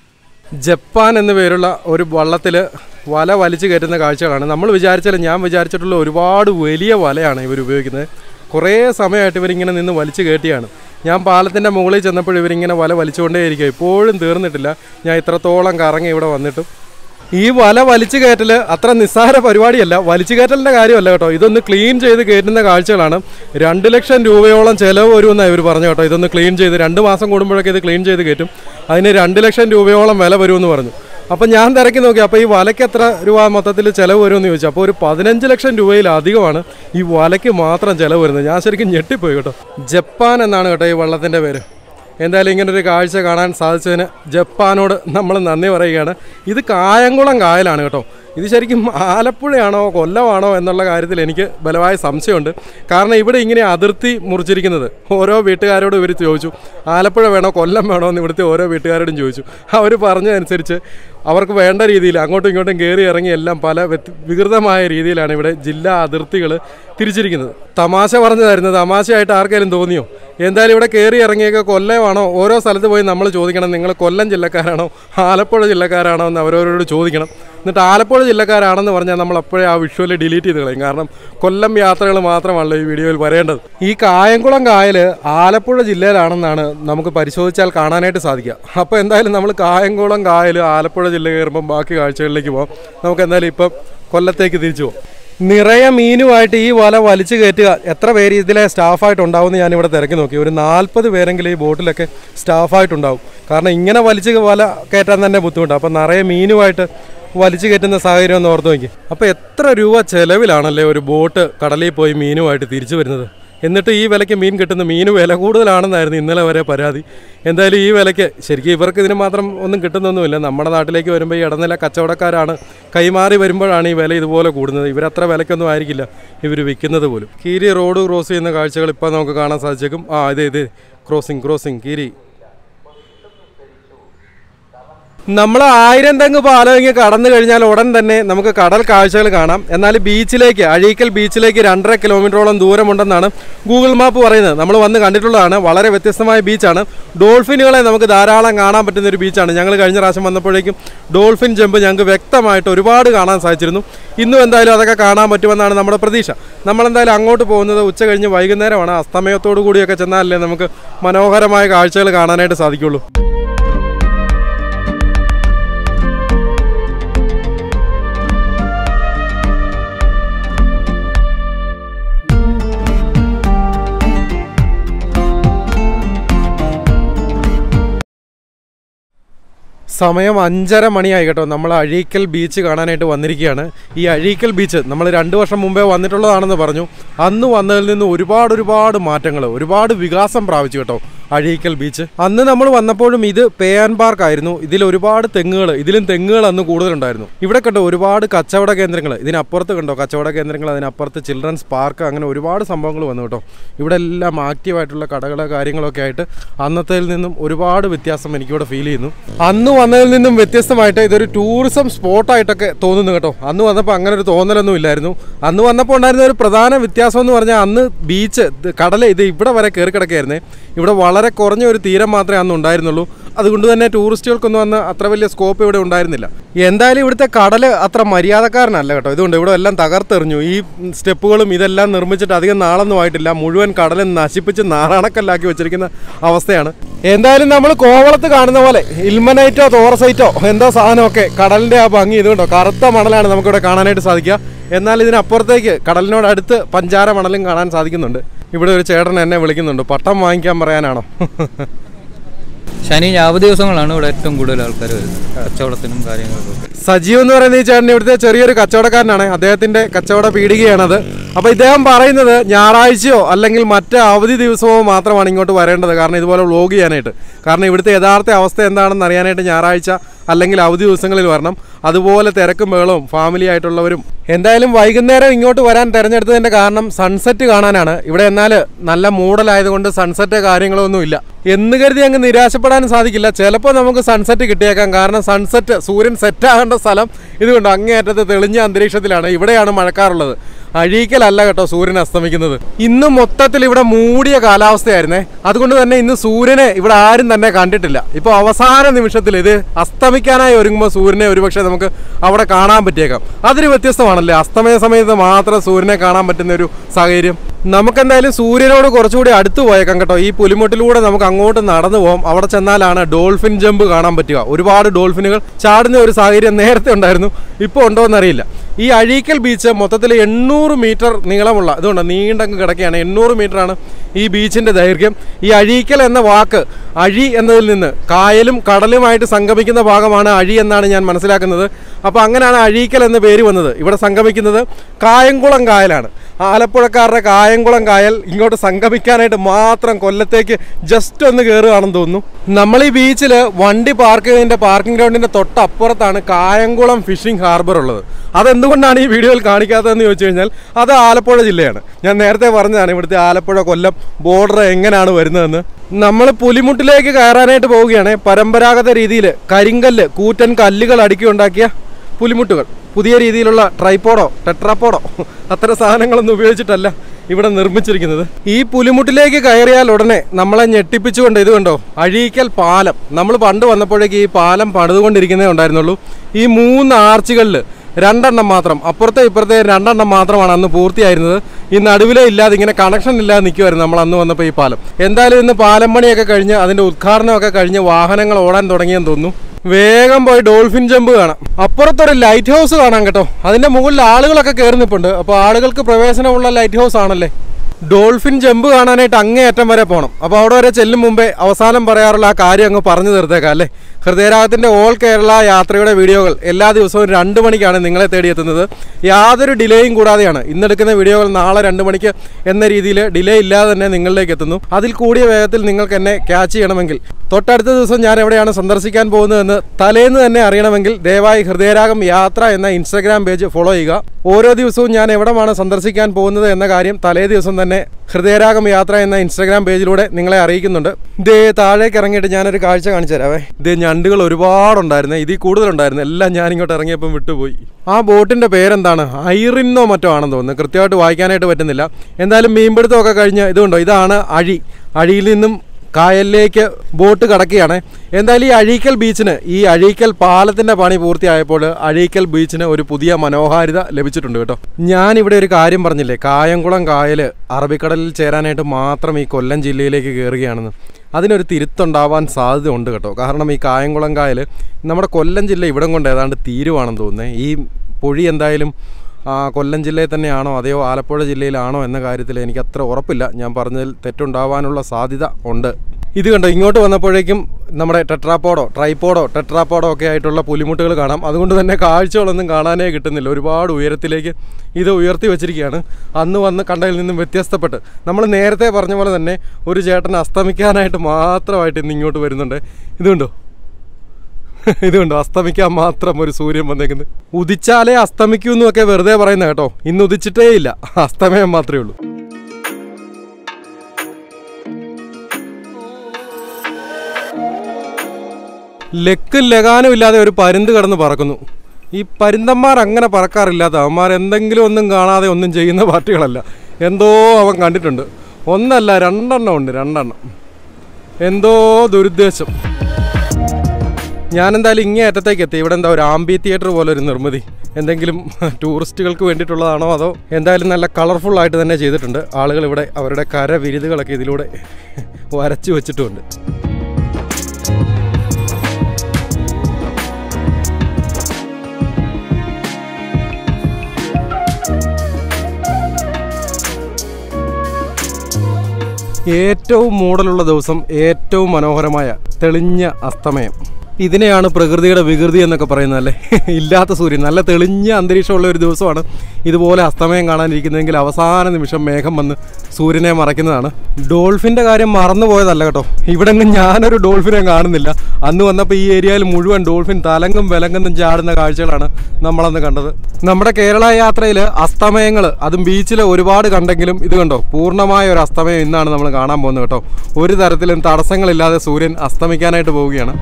ജപ്പാൻ എന്ന പേരുള്ള ഒരു വള്ളത്തിൽ വല വലിച്ചു കയറ്റുന്ന കാഴ്ചകളാണ്. നമ്മൾ വിചാരിച്ചാലും ഞാൻ വിചാരിച്ചിട്ടുള്ള ഒരുപാട് വലിയ വലയാണ് ഇവർ ഉപയോഗിക്കുന്നത്. കുറേ സമയമായിട്ട് ഇവരിങ്ങനെ നിന്ന് വലിച്ചു കയറ്റിയാണ്. ഞാൻ പാലത്തിൻ്റെ മുകളിൽ ചെന്നപ്പോൾ ഇവരിങ്ങനെ വല വലിച്ചുകൊണ്ടേയിരിക്കുക. ഇപ്പോഴും തീർന്നിട്ടില്ല. ഞാൻ ഇത്രത്തോളം കറങ്ങി ഇവിടെ വന്നിട്ടും. ഈ വല വലിച്ചു കയറ്റൽ അത്ര നിസ്സാര പരിപാടിയല്ല. വലിച്ചു കയറ്റലിൻ്റെ കാര്യമല്ല കേട്ടോ. ഇതൊന്ന് ക്ലീൻ ചെയ്ത് കയറ്റുന്ന കാഴ്ചകളാണ്. 2 ലക്ഷം രൂപയോളം ചിലവ് വരുമെന്നാണ് ഇവർ പറഞ്ഞു കേട്ടോ. ഇതൊന്ന് ക്ലീൻ ചെയ്ത് 2 മാസം കൂടുമ്പോഴൊക്കെ ഇത് ക്ലീൻ ചെയ്ത് കയറ്റും. അതിന് 2 ലക്ഷം രൂപയോളം വില വരുമെന്ന് പറഞ്ഞു. അപ്പോൾ ഞാൻ തിരക്കി നോക്കി. അപ്പോൾ ഈ വലയ്ക്ക് എത്ര രൂപ മൊത്തത്തിൽ ചിലവ് വരുമെന്ന് ചോദിച്ചു. അപ്പോൾ ഒരു 15 ലക്ഷം രൂപയിലധികമാണ് ഈ വലയ്ക്ക് മാത്രം ചിലവ് വരുന്നത്. ഞാൻ ശരിക്കും ഞെട്ടിപ്പോയി കേട്ടോ. ജപ്പാൻ എന്നാണ് കേട്ടോ ഈ വള്ളത്തിൻ്റെ പേര്. എന്തായാലും ഇങ്ങനൊരു കാഴ്ച കാണാൻ സാധിച്ചതിന് ജപ്പാനോട് നമ്മൾ നന്ദി പറയുകയാണ്. ഇത് കായംകുളം കായലാണ് കേട്ടോ. ഇത് ശരിക്കും ആലപ്പുഴയാണോ കൊല്ലമാണോ എന്നുള്ള കാര്യത്തിൽ എനിക്ക് ബലമായ സംശയമുണ്ട്. കാരണം ഇവിടെ ഇങ്ങനെ അതിർത്തി മുറിച്ചിരിക്കുന്നത് ഓരോ വീട്ടുകാരോടും ഇവർ ചോദിച്ചു, ആലപ്പുഴ വേണോ കൊല്ലം വേണോ എന്ന് ഇവിടുത്തെ ഓരോ വീട്ടുകാരോടും ചോദിച്ചു. അവർ പറഞ്ഞതനുസരിച്ച് അവർക്ക് വേണ്ട രീതിയിൽ അങ്ങോട്ടും ഇങ്ങോട്ടും കയറി ഇറങ്ങി എല്ലാം പല വികൃതമായ രീതിയിലാണ് ഇവിടെ ജില്ലാ അതിർത്തികൾ തിരിച്ചിരിക്കുന്നത്. തമാശ പറഞ്ഞതായിരുന്നു. തമാശയായിട്ട് ആർക്കെങ്കിലും തോന്നിയോ? എന്തായാലും ഇവിടെ കയറി ഇറങ്ങിയൊക്കെ കൊല്ലമാണോ? ഓരോ സ്ഥലത്ത് പോയി നമ്മൾ ചോദിക്കണം, നിങ്ങൾ കൊല്ലം ജില്ലക്കാരാണോ ആലപ്പുഴ ജില്ലക്കാരാണോ എന്ന് അവരവരോട് ചോദിക്കണം. എന്നിട്ട് ആലപ്പുഴ ജില്ലക്കാരാണെന്ന് പറഞ്ഞാൽ നമ്മൾ അപ്പോഴേ ആ വിഷ്വല് ഡിലീറ്റ് ചെയ്ത് കളയും. കാരണം കൊല്ലം യാത്രകൾ മാത്രമാണല്ലോ ഈ വീഡിയോയിൽ പറയേണ്ടത്. ഈ കായംകുളം കായൽ ആലപ്പുഴ ജില്ലയിലാണെന്നാണ് നമുക്ക് പരിശോധിച്ചാൽ കാണാനായിട്ട് സാധിക്കുക. അപ്പോൾ എന്തായാലും നമ്മൾ കായംകുളം കായൽ ആലപ്പുഴ ജില്ല കയറുമ്പം ബാക്കി കാഴ്ചകളിലേക്ക് പോകാം. നമുക്ക് എന്തായാലും ഇപ്പം കൊല്ലത്തേക്ക് തിരിച്ചു പോകാം. നിറയെ മീനുമായിട്ട് ഈ വല വലിച്ചു കയറ്റുക. എത്ര പേര് ഇതിലെ സ്റ്റാഫായിട്ടുണ്ടാവുമെന്ന് ഞാനിവിടെ തിരക്കി നോക്കി. ഒരു 40 പേരെങ്കിലും ഈ ബോട്ടിലൊക്കെ സ്റ്റാഫായിട്ടുണ്ടാവും. കാരണം ഇങ്ങനെ വലിച്ച് വല കയറ്റാൻ തന്നെ ബുദ്ധിമുട്ടാണ്. അപ്പം നിറയെ മീനുമായിട്ട് വലിച്ചു കയറ്റുന്ന സാഹചര്യം ഒന്ന് ഓർത്ത് നോക്കി. അപ്പോൾ എത്ര രൂപ ചിലവിലാണല്ലേ ഒരു ബോട്ട് കടലിൽ പോയി മീനുമായിട്ട് തിരിച്ചു വരുന്നത്. എന്നിട്ട് ഈ വിലയ്ക്ക് മീൻ കിട്ടുന്ന മീൻ വില കൂടുതലാണെന്നായിരുന്നു ഇന്നലെ വരെ പരാതി. എന്തായാലും ഈ വിലയ്ക്ക് ശരിക്കും ഇവർക്ക് ഇതിന് മാത്രം ഒന്നും കിട്ടുന്നൊന്നുമില്ല. നമ്മുടെ നാട്ടിലേക്ക് വരുമ്പോൾ ഈ ഇടനില കച്ചവടക്കാരാണ് കൈമാറി വരുമ്പോഴാണ് ഈ വില ഇതുപോലെ കൂടുന്നത്. ഇവരത്ര വിലയ്ക്കൊന്നും ആയിരിക്കില്ല ഇവർ വിൽക്കുന്നത് പോലും. കീരി റോഡ് ക്രോസ് ചെയ്യുന്ന കാഴ്ചകൾ ഇപ്പോൾ നമുക്ക് കാണാൻ സാധിച്ചേക്കും. ഇത് ക്രോസിങ് കീരി. നമ്മൾ 1000 തെങ്ങ് പാലം ഇങ്ങനെ കടന്നു കഴിഞ്ഞാൽ ഉടൻ തന്നെ നമുക്ക് കടൽ കാഴ്ചകൾ കാണാം. എന്നാൽ ബീച്ചിലേക്ക്, അഴീക്കൽ ബീച്ചിലേക്ക് 2.5 കിലോമീറ്ററോളം ദൂരമുണ്ടെന്നാണ് ഗൂഗിൾ മാപ്പ് പറയുന്നത്. നമ്മൾ വന്ന് കണ്ടിട്ടുള്ളതാണ്. വളരെ വ്യത്യസ്തമായ ബീച്ചാണ്. ഡോൾഫിനുകളെ നമുക്ക് ധാരാളം കാണാൻ പറ്റുന്ന ഒരു ബീച്ചാണ്. ഞങ്ങൾ കഴിഞ്ഞ പ്രാവശ്യം വന്നപ്പോഴേക്കും ഡോൾഫിൻ ജമ്പ് ഞങ്ങൾക്ക് വ്യക്തമായിട്ട് ഒരുപാട് കാണാൻ സാധിച്ചിരുന്നു. ഇന്നും എന്തായാലും അതൊക്കെ കാണാൻ പറ്റുമെന്നാണ് നമ്മുടെ പ്രതീക്ഷ. നമ്മളെന്തായാലും അങ്ങോട്ട് പോകുന്നത് ഉച്ച കഴിഞ്ഞ് വൈകുന്നേരമാണ്. അസ്തമയത്തോടു കൂടിയൊക്കെ ചെന്നാലല്ലേ നമുക്ക് മനോഹരമായ കാഴ്ചകൾ കാണാനായിട്ട് സാധിക്കുള്ളൂ. സമയം 5:30 മണിയായി കേട്ടോ. നമ്മൾ അഴീക്കൽ ബീച്ച് കാണാനായിട്ട് വന്നിരിക്കുകയാണ്. ഈ അഴീക്കൽ ബീച്ച് നമ്മൾ 2 വർഷം മുമ്പേ വന്നിട്ടുള്ളതാണെന്ന് പറഞ്ഞു. അന്ന് വന്നതിൽ നിന്ന് ഒരുപാട് മാറ്റങ്ങൾ, ഒരുപാട് വികാസം പ്രാപിച്ചു കേട്ടോ അഴീക്കൽ ബീച്ച്. അന്ന് നമ്മൾ വന്നപ്പോഴും ഇത് പേ ആൻഡ് പാർക്ക് ആയിരുന്നു. ഇതിൽ ഒരുപാട് തെങ്ങുകൾ, ഇതിലും തെങ്ങുകൾ അന്ന് കൂടുതലുണ്ടായിരുന്നു. ഇവിടെ കണ്ടോ ഒരുപാട് കച്ചവട കേന്ദ്രങ്ങൾ, ഇതിനപ്പുറത്ത് കണ്ടോ കച്ചവട കേന്ദ്രങ്ങൾ, അതിനപ്പുറത്ത് ചിൽഡ്രൻസ് പാർക്ക്, അങ്ങനെ ഒരുപാട് സംഭവങ്ങൾ വന്നു കേട്ടോ. ഇവിടെ എല്ലാം ആക്റ്റീവായിട്ടുള്ള കടകളോ കാര്യങ്ങളൊക്കെ ആയിട്ട് അന്നത്തേൽ നിന്നും ഒരുപാട് വ്യത്യാസം എനിക്കിവിടെ ഫീൽ ചെയ്യുന്നു. അന്ന് വന്നതിൽ നിന്നും വ്യത്യസ്തമായിട്ട് ഇതൊരു ടൂറിസം സ്പോട്ടായിട്ടൊക്കെ തോന്നുന്നു കേട്ടോ. അന്ന് വന്നപ്പോൾ അങ്ങനെ ഒരു തോന്നലൊന്നും ഇല്ലായിരുന്നു. അന്ന് വന്നപ്പോൾ ഉണ്ടായിരുന്ന ഒരു പ്രധാന വ്യത്യാസം എന്ന് പറഞ്ഞാൽ അന്ന് ബീച്ച്, കടൽ ഇത് ഇവിടെ വരെ കയറി കിടക്കുകയായിരുന്നേ. ഇവിടെ വളരെ കുറഞ്ഞ ഒരു തീരം മാത്രമേ അന്ന് ഉണ്ടായിരുന്നുള്ളൂ. അതുകൊണ്ട് തന്നെ ടൂറിസ്റ്റുകൾക്കൊന്നും അന്ന് അത്ര വലിയ സ്കോപ്പ് ഇവിടെ ഉണ്ടായിരുന്നില്ല. എന്തായാലും ഇവിടുത്തെ കടൽ അത്ര മര്യാദക്കാരനല്ല കേട്ടോ. ഇതുകൊണ്ട് ഇവിടെ എല്ലാം തകർത്തെറിഞ്ഞു. ഈ സ്റ്റെപ്പുകളും ഇതെല്ലാം നിർമ്മിച്ചിട്ട് അധികം നാളൊന്നും ആയിട്ടില്ല. മുഴുവൻ കടലും നശിപ്പിച്ച് നാറാണക്കല്ലാക്കി വെച്ചിരിക്കുന്ന അവസ്ഥയാണ്. എന്തായാലും നമ്മൾ കോവളത്ത് കാണുന്ന പോലെ ഇൽമനൈറ്റോ തോറസൈറ്റോ എന്തോ സാധനമൊക്കെ കടലിൻ്റെ ആ ഭംഗി ഇതുകൊണ്ടോ കറുത്ത മണലാണ് നമുക്കിവിടെ കാണാനായിട്ട് സാധിക്കുക. എന്നാൽ ഇതിനപ്പുറത്തേക്ക് കടലിനോടടുത്ത് പഞ്ചാര മണലും കാണാൻ സാധിക്കുന്നുണ്ട്. ഇവിടെ ഒരു ചേട്ടൻ എന്നെ വിളിക്കുന്നുണ്ട്. പട്ടം വാങ്ങിക്കാൻ പറയാനാണോ? ശനി അവധി ദിവസങ്ങളാണ് ഇവിടെ ഏറ്റവും കൂടുതൽ ആൾക്കാർ വരുന്നത് കച്ചവടത്തിനും കാര്യങ്ങൾക്കൊക്കെ. സജീവ് എന്ന് പറയുന്ന ഈ ചേട്ടൻ ഇവിടുത്തെ ചെറിയൊരു കച്ചവടക്കാരനാണ്. അദ്ദേഹത്തിന്റെ കച്ചവട പീടികയാണത്. അപ്പോൾ ഇദ്ദേഹം പറയുന്നത് ഞായറാഴ്ചയോ അല്ലെങ്കിൽ മറ്റ് അവധി ദിവസമോ മാത്രമാണ് ഇങ്ങോട്ട് വരേണ്ടത്, കാരണം ഇതുപോലെ വ്ലോഗ് ചെയ്യാനായിട്ട്. കാരണം ഇവിടുത്തെ യഥാർത്ഥ അവസ്ഥ എന്താണെന്ന് അറിയാനായിട്ട് ഞായറാഴ്ച അല്ലെങ്കിൽ അവധി ദിവസങ്ങളിൽ വരണം. അതുപോലെ തിരക്കും ബഹളവും ഫാമിലി ആയിട്ടുള്ളവരും. എന്തായാലും വൈകുന്നേരം ഇങ്ങോട്ട് വരാൻ തിരഞ്ഞെടുത്തതിൻ്റെ കാരണം സൺസെറ്റ് കാണാനാണ്. ഇവിടെ എന്നാൽ നല്ല മൂടലായതുകൊണ്ട് സൺസെറ്റ് കാര്യങ്ങളൊന്നും ഇല്ല എന്ന് കരുതി അങ്ങ് നിരാശപ്പെടാൻ സാധിക്കില്ല. ചിലപ്പോൾ നമുക്ക് സൺസെറ്റ് കിട്ടിയേക്കാം. കാരണം സൺസെറ്റ് സൂര്യൻ സെറ്റാകേണ്ട സ്ഥലം ഇതുകൊണ്ട് അങ്ങേയറ്റത്ത് തെളിഞ്ഞ അന്തരീക്ഷത്തിലാണ്. ഇവിടെയാണ് മഴക്കാറുള്ളത്. അഴീക്കലല്ല കേട്ടോ സൂര്യൻ അസ്തമിക്കുന്നത്. ഇന്ന് മൊത്തത്തിൽ ഇവിടെ മൂടിയ കാലാവസ്ഥയായിരുന്നേ. അതുകൊണ്ട് തന്നെ ഇന്ന് സൂര്യനെ ഇവിടെ ആരും തന്നെ കണ്ടിട്ടില്ല. ഇപ്പോൾ അവസാന നിമിഷത്തിൽ ഇത് അസ്തമിക്കാനായി ഒരുങ്ങുമ്പോൾ സൂര്യനെ ഒരുപക്ഷെ നമുക്ക് അവിടെ കാണാൻ പറ്റിയേക്കാം. അതൊരു വ്യത്യസ്തമാണല്ലേ, അസ്തമയ സമയത്ത് മാത്രം സൂര്യനെ കാണാൻ പറ്റുന്ന ഒരു സാഹചര്യം. നമുക്കെന്തായാലും സൂര്യനോട് കുറച്ചുകൂടി അടുത്ത് പോയേക്കാം കേട്ടോ. ഈ പുലിമുട്ടിലൂടെ നമുക്ക് അങ്ങോട്ട് നടന്നു പോകാം. അവിടെ ചെന്നാലാണ് ഡോൾഫിൻ ജമ്പ് കാണാൻ പറ്റുക. ഒരുപാട് ഡോൾഫിനുകൾ ചാടുന്ന ഒരു സാഹചര്യം നേരത്തെ ഉണ്ടായിരുന്നു, ഇപ്പോൾ ഉണ്ടോ എന്നറിയില്ല. ഈ അഴീക്കൽ ബീച്ച് മൊത്തത്തിൽ 800 മീറ്റർ നീളമുള്ള, ഇതുകൊണ്ട് നീണ്ടങ്ങ് കിടക്കുകയാണ്. 800 മീറ്ററാണ് ഈ ബീച്ചിൻ്റെ ദൈർഘ്യം. ഈ അഴീക്കൽ എന്ന വാക്ക് അഴി എന്നതിൽ നിന്ന് കായലും കടലുമായിട്ട് സംഗമിക്കുന്ന ഭാഗമാണ് അഴി എന്നാണ് ഞാൻ മനസ്സിലാക്കുന്നത്. അപ്പോൾ അങ്ങനെയാണ് അഴീക്കൽ എന്ന പേര് വന്നത്. ഇവിടെ സംഗമിക്കുന്നത് കായംകുളം കായലാണ്. ആലപ്പുഴക്കാരുടെ കായംകുളം കായൽ ഇങ്ങോട്ട് സംഗമിക്കാനായിട്ട് മാത്രം കൊല്ലത്തേക്ക് ജസ്റ്റ് ഒന്ന് കയറുകയാണെന്ന് തോന്നുന്നു. നമ്മൾ ഈ ബീച്ചിൽ വണ്ടി പാർക്ക് ചെയ്തതിൻ്റെ പാർക്കിംഗ് ഗ്രൗണ്ടിൻ്റെ തൊട്ടപ്പുറത്താണ് കായംകുളം ഫിഷിംഗ് ഹാർബർ ഉള്ളത്. അതെന്തുകൊണ്ടാണ് ഈ വീഡിയോയിൽ കാണിക്കാത്തതെന്ന് ചോദിച്ചു കഴിഞ്ഞാൽ അത് ആലപ്പുഴ ജില്ലയാണ്. ഞാൻ നേരത്തെ പറഞ്ഞതാണ് ഇവിടുത്തെ ആലപ്പുഴ കൊല്ലം ബോർഡർ എങ്ങനെയാണ് വരുന്നതെന്ന്. നമ്മൾ പുലിമുട്ടിലേക്ക് കയറാനായിട്ട് പോവുകയാണ്. പരമ്പരാഗത രീതിയിൽ കരിങ്കല്ല് കൂറ്റൻ കല്ലുകൾ അടുക്കി ഉണ്ടാക്കിയ പുലിമുട്ടുകൾ. പുതിയ രീതിയിലുള്ള ട്രൈപ്പോഡോ ടെട്രാപ്പോഡോ അത്തരം സാധനങ്ങളൊന്നും ഉപയോഗിച്ചിട്ടല്ല ഇവിടെ നിർമ്മിച്ചിരിക്കുന്നത്. ഈ പുലിമുട്ടിലേക്ക് കയറിയാൽ ഉടനെ നമ്മളെ ഞെട്ടിപ്പിച്ചുകൊണ്ട് ഇത് കണ്ടോ, അഴീക്കൽ പാലം. നമ്മൾ പണ്ട് വന്നപ്പോഴേക്ക് ഈ പാലം പണിതുകൊണ്ടിരിക്കുന്നേ ഉണ്ടായിരുന്നുള്ളൂ. ഈ 3 ആർച്ചുകളിൽ 2 എണ്ണം മാത്രം, അപ്പുറത്തെ ഇപ്പുറത്തെ 2 എണ്ണം മാത്രമാണ് അന്ന് പൂർത്തിയായിരുന്നത്. ഈ നടുവിലേ ഇല്ലാതെ ഇങ്ങനെ കണക്ഷൻ ഇല്ലാതെ നിൽക്കുമായിരുന്നു നമ്മൾ അന്ന് വന്നപ്പോൾ ഈ പാലം. എന്തായാലും ഇന്ന് പാലം പണിയൊക്കെ കഴിഞ്ഞ് അതിൻ്റെ ഉദ്ഘാടനമൊക്കെ കഴിഞ്ഞ് വാഹനങ്ങൾ ഓടാൻ തുടങ്ങിയെന്ന് തോന്നുന്നു. വേഗം പോയി ഡോൾഫിൻ ജമ്പ് കാണാം. അപ്പുറത്തൊരു ലൈറ്റ് ഹൗസ് കാണാം കേട്ടോ. അതിൻ്റെ മുകളിൽ ആളുകളൊക്കെ കയറി നിൽപ്പുണ്ട്. അപ്പോൾ ആളുകൾക്ക് പ്രവേശനമുള്ള ലൈറ്റ് ഹൗസ് ആണല്ലേ. ഡോൾഫിൻ ജമ്പ് കാണാനായിട്ട് അങ്ങേയറ്റം വരെ പോകണം. അപ്പോൾ അവിടെ വരെ ചെല്ലും മുമ്പേ അവസാനം പറയാറുള്ള ആ കാര്യം അങ്ങ് പറഞ്ഞു തീർത്തേക്കാം അല്ലേ. ഹൃദയരാഗത്തിൻ്റെ ഓൾ കേരള യാത്രയുടെ വീഡിയോകൾ എല്ലാ ദിവസവും 2 മണിക്കാണ് നിങ്ങളെ തേടിയെത്തുന്നത്. യാതൊരു ഡിലേയും കൂടാതെയാണ് ഇന്നെടുക്കുന്ന വീഡിയോകൾ നാളെ 2 മണിക്ക് എന്ന രീതിയിൽ ഡിലേ ഇല്ലാതെ തന്നെ നിങ്ങളിലേക്ക് എത്തുന്നു. അതിൽ കൂടിയ വേഗത്തിൽ നിങ്ങൾക്ക് എന്നെ ക്യാച്ച് ചെയ്യണമെങ്കിൽ, തൊട്ടടുത്ത ദിവസം ഞാൻ എവിടെയാണ് സന്ദർശിക്കാൻ പോകുന്നതെന്ന് തലേന്ന് തന്നെ അറിയണമെങ്കിൽ ദയവായി ഹൃദയരാഗം യാത്ര എന്ന ഇൻസ്റ്റാഗ്രാം പേജ് ഫോളോ ചെയ്യുക. ഓരോ ദിവസവും ഞാൻ എവിടെയാണ് സന്ദർശിക്കാൻ പോകുന്നത് എന്ന കാര്യം തലേ ദിവസം തന്നെ ഹൃദയരാഗം യാത്ര എന്ന ഇൻസ്റ്റാഗ്രാം പേജിലൂടെ നിങ്ങളെ അറിയിക്കുന്നുണ്ട്. ഇതേ താഴേക്ക് ഇറങ്ങിയിട്ട് ഞാനൊരു കാഴ്ച കാണിച്ചു തരാവേ. ഇതേ ഞണ്ടുകൾ ഒരുപാടുണ്ടായിരുന്നു, ഇതിൽ കൂടുതലുണ്ടായിരുന്നു. എല്ലാം ഞാൻ ഇങ്ങോട്ട് ഇറങ്ങിയപ്പം വിട്ടുപോയി. ആ ബോട്ടിൻ്റെ പേരെന്താണ്, ഐറിനോ മറ്റോ ആണെന്ന് തോന്നുന്നു, കൃത്യമായിട്ട് വായിക്കാനായിട്ട് പറ്റുന്നില്ല. എന്തായാലും മീൻപിടുത്തമൊക്കെ കഴിഞ്ഞ് ഇതുണ്ടോ, ഇതാണ് അഴി. അഴിയിൽ നിന്നും കായലിലേക്ക് ബോട്ട് കടക്കുകയാണ്. എന്തായാലും ഈ അഴീക്കൽ ബീച്ചിന്, ഈ അഴീക്കൽ പാലത്തിൻ്റെ പണി പൂർത്തിയായപ്പോൾ അഴീക്കൽ ബീച്ചിന് ഒരു പുതിയ മനോഹാരിത ലഭിച്ചിട്ടുണ്ട് കേട്ടോ. ഞാനിവിടെ ഒരു കാര്യം പറഞ്ഞില്ലേ, കായംകുളം കായൽ അറബിക്കടലിൽ ചേരാനായിട്ട് മാത്രം ഈ കൊല്ലം ജില്ലയിലേക്ക് കയറുകയാണെന്ന്. അതിനൊരു തിരുത്തുണ്ടാവാൻ സാധ്യത ഉണ്ട് കേട്ടോ. കാരണം ഈ കായംകുളം കായൽ നമ്മുടെ കൊല്ലം ജില്ല ഇവിടം കൊണ്ട് ഏതാണ്ട് തീരുവാണെന്ന് തോന്നുന്നത്. ഈ പൊഴി എന്തായാലും കൊല്ലം ജില്ലയിൽ തന്നെയാണോ അതെയോ ആലപ്പുഴ ജില്ലയിലാണോ എന്ന കാര്യത്തിൽ എനിക്ക് അത്ര ഉറപ്പില്ല. ഞാൻ പറഞ്ഞതിൽ തെറ്റുണ്ടാവാനുള്ള സാധ്യത ഉണ്ട്. ഇത് കണ്ടോ, ഇങ്ങോട്ട് വന്നപ്പോഴേക്കും നമ്മുടെ ട്രൈപ്പോഡോ ഒക്കെ ആയിട്ടുള്ള പുലിമുട്ടുകൾ കാണാം. അതുകൊണ്ട് തന്നെ കാഴ്ചകളൊന്നും കാണാനേ കിട്ടുന്നില്ല. ഒരുപാട് ഉയരത്തിലേക്ക് ഇത് ഉയർത്തി വെച്ചിരിക്കുകയാണ്. അന്ന് വന്ന് കണ്ടതിൽ നിന്നും വ്യത്യസ്തപ്പെട്ട് നമ്മൾ നേരത്തെ പറഞ്ഞ പോലെ തന്നെ ഒരു ചേട്ടൻ അസ്തമിക്കാനായിട്ട് മാത്രമായിട്ട് ഇന്ന് ഇങ്ങോട്ട് വരുന്നുണ്ട്. ഇതുണ്ടോ അസ്തമിക്കാൻ മാത്രം ഒരു സൂര്യൻ വന്നേക്കുന്നത്. ഉദിച്ചാലേ അസ്തമിക്കൂ എന്നൊക്കെ വെറുതെ പറയുന്ന കേട്ടോ. ഇന്ന് ഉദിച്ചിട്ടേ ഇല്ല, അസ്തമയം മാത്രമേ ഉള്ളൂ. ലക്കും ലഗാനും ഇല്ലാതെ ഒരു പരുന്ത് കടന്ന് പറക്കുന്നു. ഈ പരുന്തന്മാർ അങ്ങനെ പറക്കാറില്ലാത്ത, അവന്മാർ എന്തെങ്കിലും ഒന്നും കാണാതെ ഒന്നും ചെയ്യുന്ന പാർട്ടികളല്ല. എന്തോ അവൻ കണ്ടിട്ടുണ്ട്. 1 അല്ല 2 എണ്ണം ഉണ്ട്, 2 എണ്ണം. എന്തോ ദുരുദ്ദേശം. ഞാനെന്തായാലും ഇങ്ങേ അറ്റത്തേക്ക് എത്തി. ഇവിടെ എന്താ ഒരു ആംബി തിയേറ്റർ പോലെ ഒരു നിർമ്മിതി. എന്തെങ്കിലും ടൂറിസ്റ്റുകൾക്ക് വേണ്ടിയിട്ടുള്ളതാണോ അതോ എന്തായാലും നല്ല കളർഫുള്ളായിട്ട് തന്നെ ചെയ്തിട്ടുണ്ട്. ആളുകൾ ഇവിടെ അവരുടെ കരവിരുതുകളൊക്കെ ഇതിലൂടെ വരച്ചു വെച്ചിട്ടുമുണ്ട്. ഏറ്റവും മൂടലുള്ള ദിവസം ഏറ്റവും മനോഹരമായ തെളിഞ്ഞ അസ്തമയം. ഇതിനെയാണ് പ്രകൃതിയുടെ വികൃതി എന്നൊക്കെ പറയുന്നത് അല്ലേ. ഇല്ലാത്ത സൂര്യൻ, നല്ല തെളിഞ്ഞ അന്തരീക്ഷമുള്ള ഒരു ദിവസമാണ് ഇതുപോലെ അസ്തമയം കാണാനിരിക്കുന്നതെങ്കിൽ അവസാന നിമിഷം മേഘം വന്ന് സൂര്യനെ മറയ്ക്കുന്നതാണ്. ഡോൾഫിൻ്റെ കാര്യം മറന്നുപോയതല്ല കേട്ടോ. ഇവിടെ ഞാനൊരു ഡോൾഫിനെ കാണുന്നില്ല. അന്ന് വന്നപ്പോൾ ഈ ഏരിയയിൽ മുഴുവൻ ഡോൾഫിൻ തലങ്ങും വിലങ്ങും ചാടുന്ന കാഴ്ചകളാണ് നമ്മളന്ന് കണ്ടത്. നമ്മുടെ കേരള യാത്രയിൽ അസ്തമയങ്ങൾ, അതും ബീച്ചിൽ ഒരുപാട് കണ്ടെങ്കിലും ഇത് കണ്ടോ, പൂർണ്ണമായ ഒരു അസ്തമയം ഇന്നാണ് നമ്മൾ കാണാൻ പോകുന്നത് കേട്ടോ. ഒരു തരത്തിലും തടസ്സങ്ങളില്ലാതെ സൂര്യൻ അസ്തമിക്കാനായിട്ട് പോവുകയാണ്.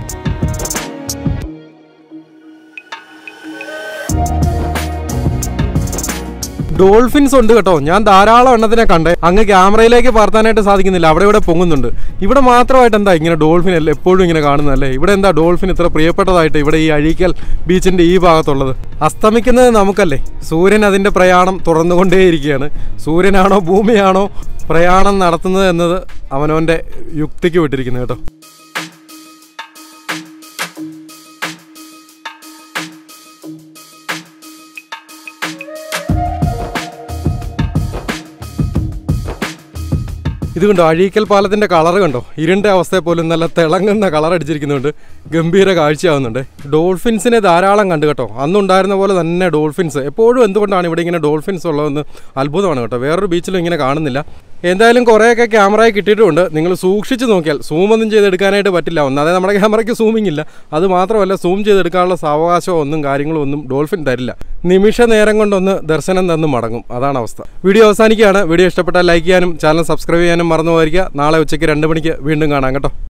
ഡോൾഫിൻസ് ഉണ്ട് കേട്ടോ. ഞാൻ ധാരാളം എണ്ണത്തിനെ കണ്ടേ. അങ്ങ് ക്യാമറയിലേക്ക് പകർത്താനായിട്ട് സാധിക്കുന്നില്ല, അവിടെ ഇവിടെ പൊങ്ങുന്നുണ്ട്. ഇവിടെ മാത്രമായിട്ട് എന്താ ഇങ്ങനെ ഡോൾഫിൻ അല്ലേ എപ്പോഴും ഇങ്ങനെ കാണുന്നതല്ലേ? ഇവിടെ എന്താ ഡോൾഫിൻ ഇത്ര പ്രിയപ്പെട്ടതായിട്ട് ഇവിടെ ഈ അഴീക്കൽ ബീച്ചിൻ്റെ ഈ ഭാഗത്തുള്ളത്? അസ്തമിക്കുന്നത് നമുക്കല്ലേ, സൂര്യൻ അതിൻ്റെ പ്രയാണം തുടർന്നുകൊണ്ടേയിരിക്കുകയാണ്. സൂര്യനാണോ ഭൂമിയാണോ പ്രയാണം നടത്തുന്നത് എന്നത് അവനവൻ്റെ യുക്തിക്ക് വിട്ടിരിക്കുന്നത് കേട്ടോ. ഇത് കണ്ടോ, അഴീക്കൽ പാലത്തിൻ്റെ കളറ് കണ്ടോ, ഇരുണ്ട അവസ്ഥയെ പോലും നല്ല തിളങ്ങുന്ന കളർ അടിച്ചിരിക്കുന്നുണ്ട്. ഗംഭീര കാഴ്ചയാവുന്നുണ്ട്. ഡോൾഫിൻസിനെ ധാരാളം കണ്ടു കേട്ടോ. അന്നുണ്ടായിരുന്ന പോലെ തന്നെ ഡോൾഫിൻസ് എപ്പോഴും. എന്തുകൊണ്ടാണ് ഇവിടെ ഇങ്ങനെ ഡോൾഫിൻസ് ഉള്ളതെന്ന് അത്ഭുതമാണ് കേട്ടോ. വേറൊരു ബീച്ചിലും ഇങ്ങനെ കാണുന്നില്ല. എന്തായാലും കുറേയൊക്കെ ക്യാമറയിൽ കിട്ടിയിട്ടുണ്ട്. നിങ്ങൾ സൂക്ഷിച്ച് നോക്കിയാൽ സൂമൊന്നും ചെയ്തെടുക്കാനായിട്ട് പറ്റില്ല. ഒന്നാതെ നമ്മുടെ ക്യാമറയ്ക്ക് സൂമിങ് ഇല്ല. അത് മാത്രമല്ല, സൂം ചെയ്തെടുക്കാനുള്ള സാവകാശമോ ഒന്നും കാര്യങ്ങളോ ഒന്നും ഡോൾഫിൻ തരില്ല. നിമിഷ നേരം കൊണ്ടൊന്ന് ദർശനം തന്ന് മടങ്ങും. അതാണ് അവസ്ഥ. വീഡിയോ അവസാനിക്കുകയാണ്. വീഡിയോ ഇഷ്ടപ്പെട്ടാൽ ലൈക്ക് ചെയ്യാനും ചാനൽ സബ്സ്ക്രൈബ് ചെയ്യാനും മറന്നു പോയിരിക്കുക. നാളെ ഉച്ചയ്ക്ക് 2 മണിക്ക് വീണ്ടും കാണാം കേട്ടോ.